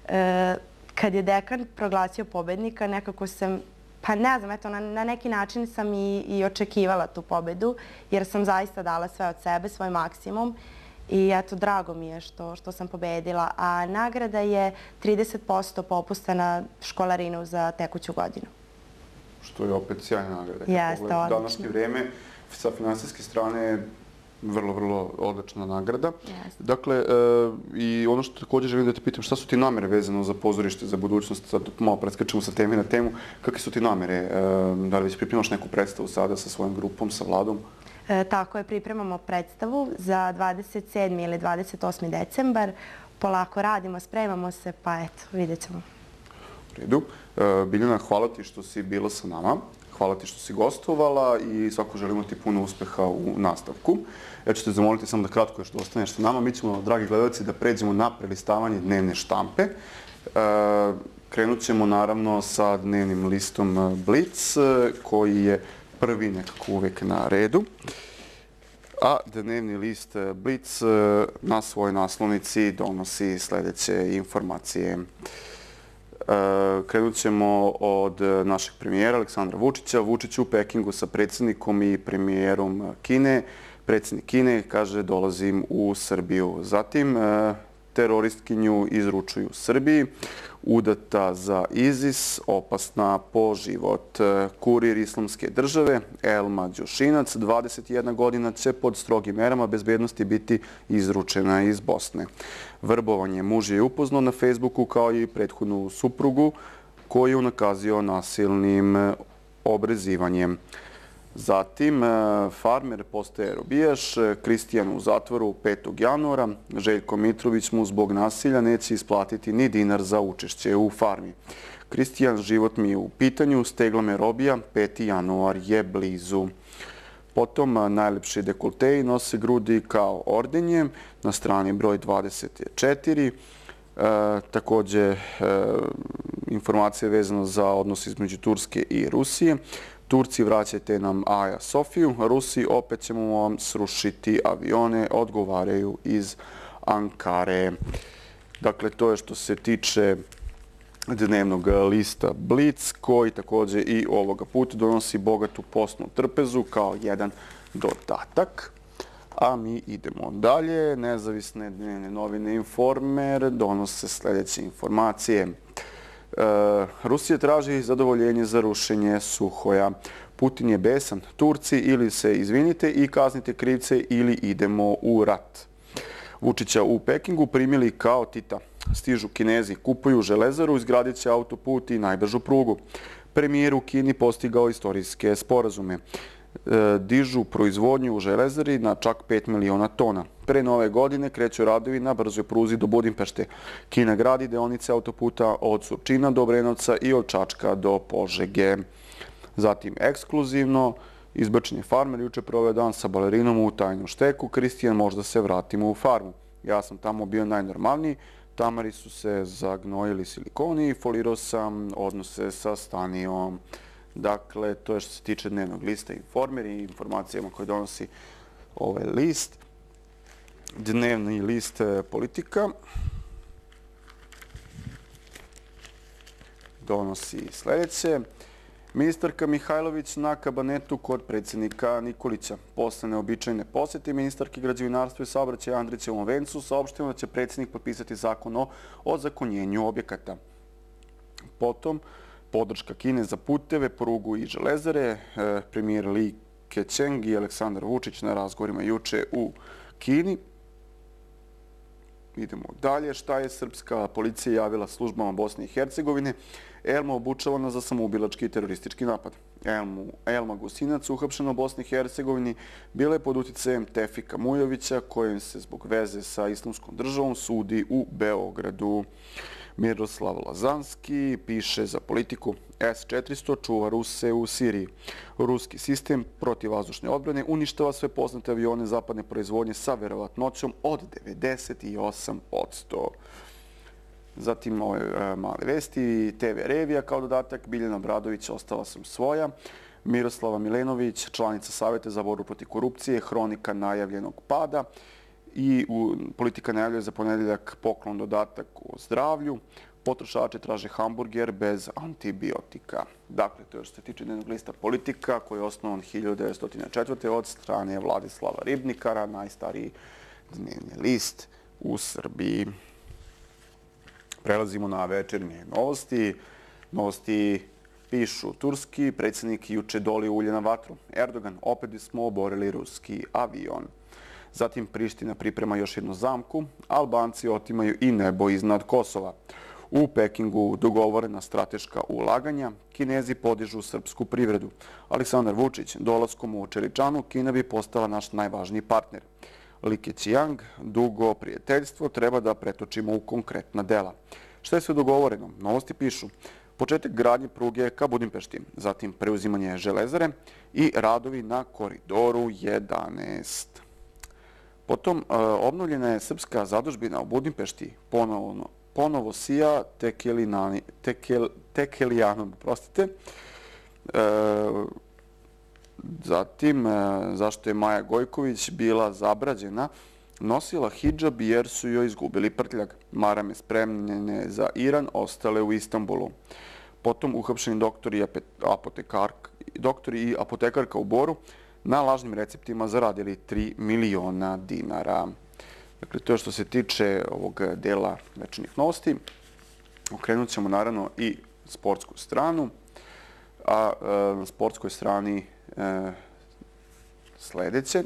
Kad je dekan proglasio pobednika, nekako sam, pa ne znam, eto, na neki način sam i očekivala tu pobedu, jer sam zaista dala sve od sebe, svoj maksimum. I eto, drago mi je što sam pobedila. A nagrada je 30% popusta na školarinu za tekuću godinu. Što je opet sjajna nagrada. Jeste, odlično. U današnje vreme, sa finansijske strane, vrlo, vrlo odlična nagrada. Dakle, i ono što također želim da te pitam, šta su ti namere vezano za pozorište, za budućnost? Sad malo preskačemo sa teme na temu. Kakve su ti namere? Da li već pripremaš neku predstavu sada sa svojom grupom, sa Vladom? Tako je, pripremamo predstavu za 27. ili 28. decembar. Polako radimo, spremamo se, pa eto, vidjet ćemo. U redu. Biljana, hvala ti što si bila sa nama. Hvala ti što si gostovala i svako želimo ti puno uspeha u nastavku. Ja ću te zamoliti samo da kratko još da ostaneš sa nama. Mi ćemo, dragi gledalci, da pređemo na prelistavanje dnevne štampe. Krenut ćemo naravno sa dnevnim listom Blic, koji je prvi nekako uvek na redu. A dnevni list Blic na svojoj naslovnici donosi sljedeće informacije. Krenut ćemo od našeg premijera Aleksandra Vučića. Vučić u Pekingu sa predsjednikom i premijerom Kine. Predsjednik Kine kaže dolazim u Srbiju. Zatim teroristkinju izručuju Srbiji. Udata za ISIS, opasna po život. Kurir Islamske države, Elma Đošinac, 21 godina, će pod strogim merama bezbednosti biti izručena iz Bosne. Vrbovanje muž je upoznao na Facebooku kao i prethodnu suprugu koju je unakazio nasilnim obrezivanjem. Zatim, farmer postaje robijaš, Kristijan u zatvoru 5. januara, Željko Mitrović mu zbog nasilja neće isplatiti ni dinar za učešće u farmi. Kristijan, život mi je u pitanju, stegla me robija, 5. januar je blizu. Potom, najlepši dekolteji nose grudi kao ordenje, na strani broj 24. Također, informacije vezano za odnos između Turske i Rusije. Turci, vraćajte nam Aja Sofiju, Rusi, opet ćemo vam srušiti avione, odgovaraju iz Ankare. Dakle, to je što se tiče dnevnog lista Blic, koji također i ovoga puta donosi bogatu postnu trpezu kao jedan dodatak. A mi idemo dalje. Nezavisne dnevne novine Informer donose sljedeće informacije. Rusija traži zadovoljenje za rušenje Suhoja. Putin je besan. Turci, ili se izvinite i kaznite krivce ili idemo u rat. Vučića u Pekingu primili kao Tita. Stižu Kinezi, kupuju železaru, izgradit će autoput i najbržu prugu. Premijer u Kini postigao istorijske sporazume. Dižu proizvodnju u železari na čak 5 miliona tona. Pre nove godine kreću radovi na brzoj pruzi do Budimpešte. Kina gradi deonice autoputa od Surčina do Obrenovca i od Čačka do Požege. Zatim, ekskluzivno, izbačen je farmer, juče proveo dan sa balerinom u tajnom šteku. Kristijan, možda se vratimo u farmu. Ja sam tamo bio najnormalniji. Tamari su se zagnojili silikoni i folirao sam odnose sa Stanijom. Dakle, to je što se tiče dnevnog lista Informer i informacijama koje donosi ovaj list. Dnevni list Politika donosi sljedeće. Ministarka Mihajlović na kabanetu kod predsjednika Nikolića. Posle neobičajne posjete ministarke građevinarstva i saobraćaja Andrićevom vencu saopšteno da će predsjednik potpisati zakon o ozakonjenju objekata. Potom, podrška Kine za puteve, prugu i železare. Premijer Li Keqiang i Aleksandar Vučić na razgovorima juče u Kini. Idemo dalje. Šta je srpska policija javila službama Bosne i Hercegovine? Elma obučavana za samoubilački i teroristički napad. Elma Gusinac, uhapšena u Bosni i Hercegovini, bila je pod uticajem Tefika Mujovića, kojem se zbog veze sa Islamskom državom sudi u Beogradu. Miroslav Lazanski piše za Politiku: S-400 čuva Ruse u Siriji. Ruski sistem protivvazdušne odbrane uništava sve poznate avione zapadne proizvodnje sa verovatnoćom od 98%. Zatim ove male vesti, TV Revija kao dodatak, Biljana Obradović, Ostala sam svoja. Miroslava Milenović, članica Saveta za borbu protiv korupcije, hronika najavljenog pada. I Politika najavljuje za ponedeljak poklon dodatak o zdravlju. Potrošači traže hamburger bez antibiotika. Dakle, to je što se tiče dnevnog lista Politika, koji je osnovan 1904. od strane Vladislava Ribnikara, najstariji dnevni list u Srbiji. Prelazimo na večernje novosti. Novosti pišu turski. Predsjednik juče dolio ulje na vatru. Erdogan: opet smo oborili ruski avion. Zatim Priština priprema još jednu zamku. Albanci otimaju i nebo iznad Kosova. U Pekingu dogovorena strateška ulaganja. Kinezi podižu srpsku privredu. Aleksandar Vučić: dolaskom u Čeličanu Kina bi postala naš najvažniji partner. Li Keqiang: dugo prijateljstvo treba da pretočimo u konkretna dela. Šta je sve dogovoreno? Novosti pišu: početak gradnje pruge ka Budimpešti, zatim preuzimanje železare i radovi na Koridoru 11. Potom obnovljena je srpska zadužbina u Budimpešti, ponovo sija Tekelijanom. Zatim, zašto je Maja Gojković bila zabrađena, nosila hidžab jer su joj izgubili prtljag. Marame spremljene za Iran ostale u Istanbulu. Potom uhapšeni doktori i apotekarka u Boru na lažnim receptima zaradili 3 miliona dinara. Dakle, to je što se tiče ovog dela večernjih novosti. Okrenut ćemo naravno i sportsku stranu. A na sportskoj strani sljedeće.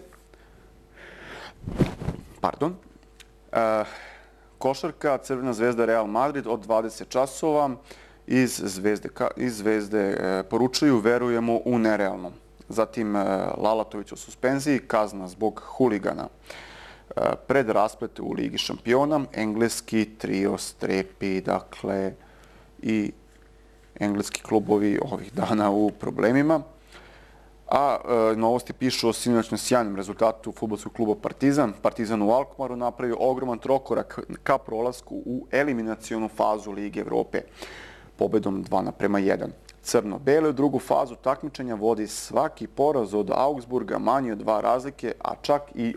Košarka, Crvena zvezda Real Madrid od 20 časova. Iz Zvezde poručuju: verujemo u nerealno. Zatim Lalatović u suspenziji, kazna zbog huligana. Pred rasplet u Ligi šampiona, engleski trio strepi, dakle i engleski klubovi ovih dana u problemima. A novosti pišu o sinoćnom sjajnom rezultatu fudbalskog kluba Partizan. Partizan u Alkmaru napravio ogroman trokorak ka prolasku u eliminacionu fazu Lige Evrope pobedom 2:1. Crno-bele u drugu fazu takmičenja vodi svaki poraz od Augsburga manji od 2 razlike, a čak i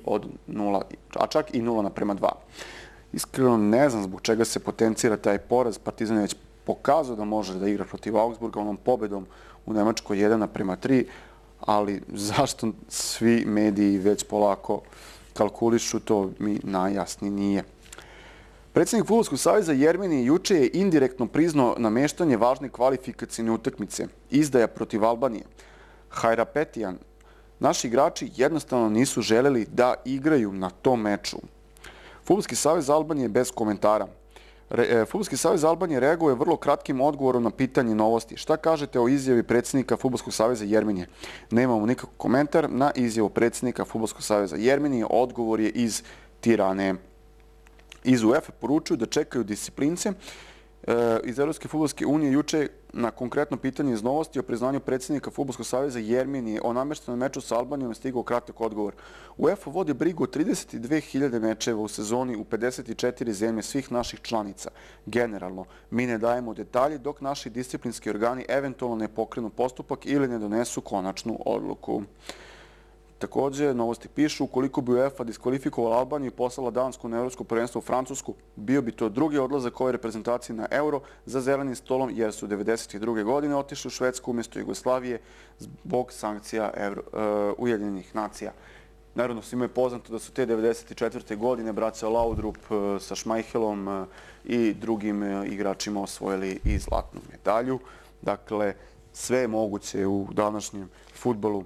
0:2. Iskreno ne znam zbog čega se potencira taj poraz. Partizan je već pokazao da može da igra protiv Augsburga onom pobedom u Nemačkoj 1:3, ali zašto svi mediji već polako kalkulišu, to mi najjasnije nije. Predsjednik Fudbalskog saveza Jermenije juče je indirektno priznao nameštanje važne kvalifikacijne utakmice, izdaja protiv Albanije. Hajrapetijan: naši igrači jednostavno nisu želeli da igraju na tom meču. Fudbalski savez Albanije bez komentara. Fudbalski savez Albanije reaguje vrlo kratkim odgovorom na pitanje novosti. Šta kažete o izjavi predsjednika Fudbalskog saveza Jermenije? Nemamo nikakav komentar na izjavu predsjednika Fudbalskog saveza Jermenije. Odgovor je iz Tirane. Iz UEFA poručuju da čekaju disciplince. Iz Evropske fudbalske unije juče na konkretno pitanje iz novosti o priznanju predsjednika Fudbalskog saveza Jermenije o namještenom meču sa Albanijom je stigao kratak odgovor. UEFA vodi brigu o 32.000 mečeva u sezoni u 54 zemlje svih naših članica. Generalno, mi ne dajemo detalje dok naši disciplinski organi eventualno ne pokrenu postupak ili ne donesu konačnu odluku. Također, novosti pišu: ukoliko bi UEFA diskvalifikovala Albaniju i poslala Dansku na Evropsko prvenstvo u Francusku, bio bi to drugi odlazak ove reprezentacije na Euro za zelenim stolom, jer su 1992. godine otišli u Švedsku umjesto Jugoslavije zbog sankcija Ujedinjenih nacija. Naravno, svima je poznato da su te 1994. godine braća Laudrup sa Šmajhelom i drugim igračima osvojili i zlatnu medalju. Dakle, sve je moguće u današnjem fudbalu.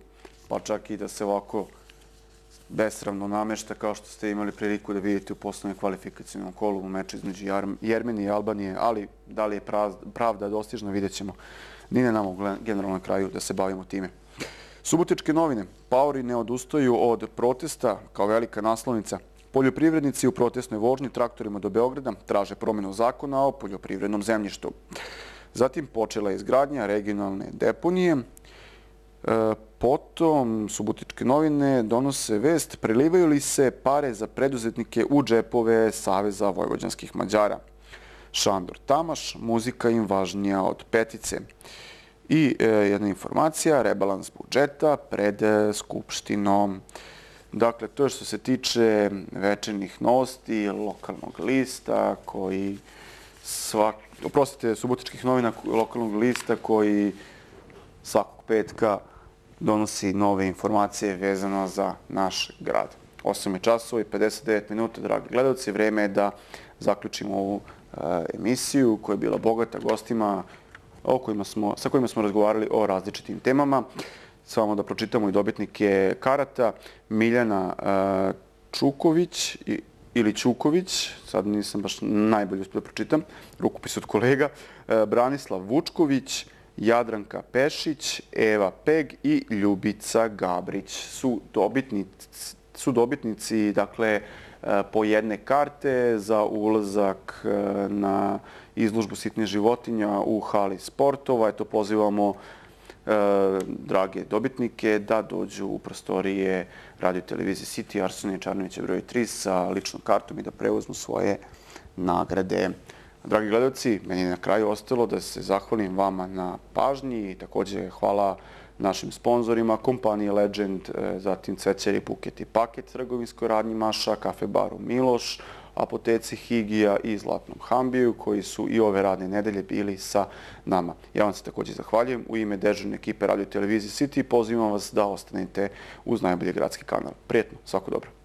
pa čak i da se ovako besramno namešta, kao što ste imali priliku da vidite u poslednjem kvalifikacijnom kolu u meču između Jermenije i Albanije, ali da li je pravda dostižna, vidjet ćemo. Ni ne nama generalno na kraju da se bavimo time. Subotičke novine. Paori ne odustaju od protesta kao velika naslovnica. Poljoprivrednici u protestnoj vožnji traktorima do Beograda traže promjenu zakona o poljoprivrednom zemljištu. Zatim počela je izgradnja regionalne deponije. Potom Subotičke novine donose vest prelivaju li se pare za preduzetnike u džepove Saveza vojvođanskih Mađara. Šandor Tamaš, muzika im važnija od petice. I jedna informacija, rebalans budžeta pred Skupštinom. Dakle, to je što se tiče večernjih novosti, lokalnog lista koji Subotičkih novina lokalnog lista koji svakog petka donosi nove informacije vezano za naš grad. 8 je časova i 59 minuta, dragi gledalci. Vreme je da zaključimo ovu emisiju koja je bila bogata gostima sa kojima smo razgovarali o različitim temama. Samo da pročitamo i dobitnike karata. Miljana Čuković ili Ćuković, sad nisam baš najbolje uspio da pročitam, rukopis od kolega, Branislav Vučković, Jadranka Pešić, Eva Peg i Ljubica Gabrić su dobitnici, dakle, po jedne karte za ulazak na izložbu sitnih životinja u hali sportova. Eto, pozivamo drage dobitnike da dođu u prostorije radio televizije City, Arsenije Čarnovića broj 3 sa ličnom kartom i da preuzmu svoje nagrade. Dragi gledalci, meni je na kraju ostalo da se zahvalim vama na pažnji i također hvala našim sponzorima, kompaniji Legend, zatim Cvećari, Buket i Paket, trgovinskoj radnji Maša, kafe baru Miloš, apoteci Higija i Zlatnom Hambiju, koji su i ove radne nedelje bili sa nama. Ja vam se također zahvaljujem. U ime dežurne ekipe radio televizije City pozivam vas da ostanete uz najbolji gradski kanal. Prijetno, svako dobro.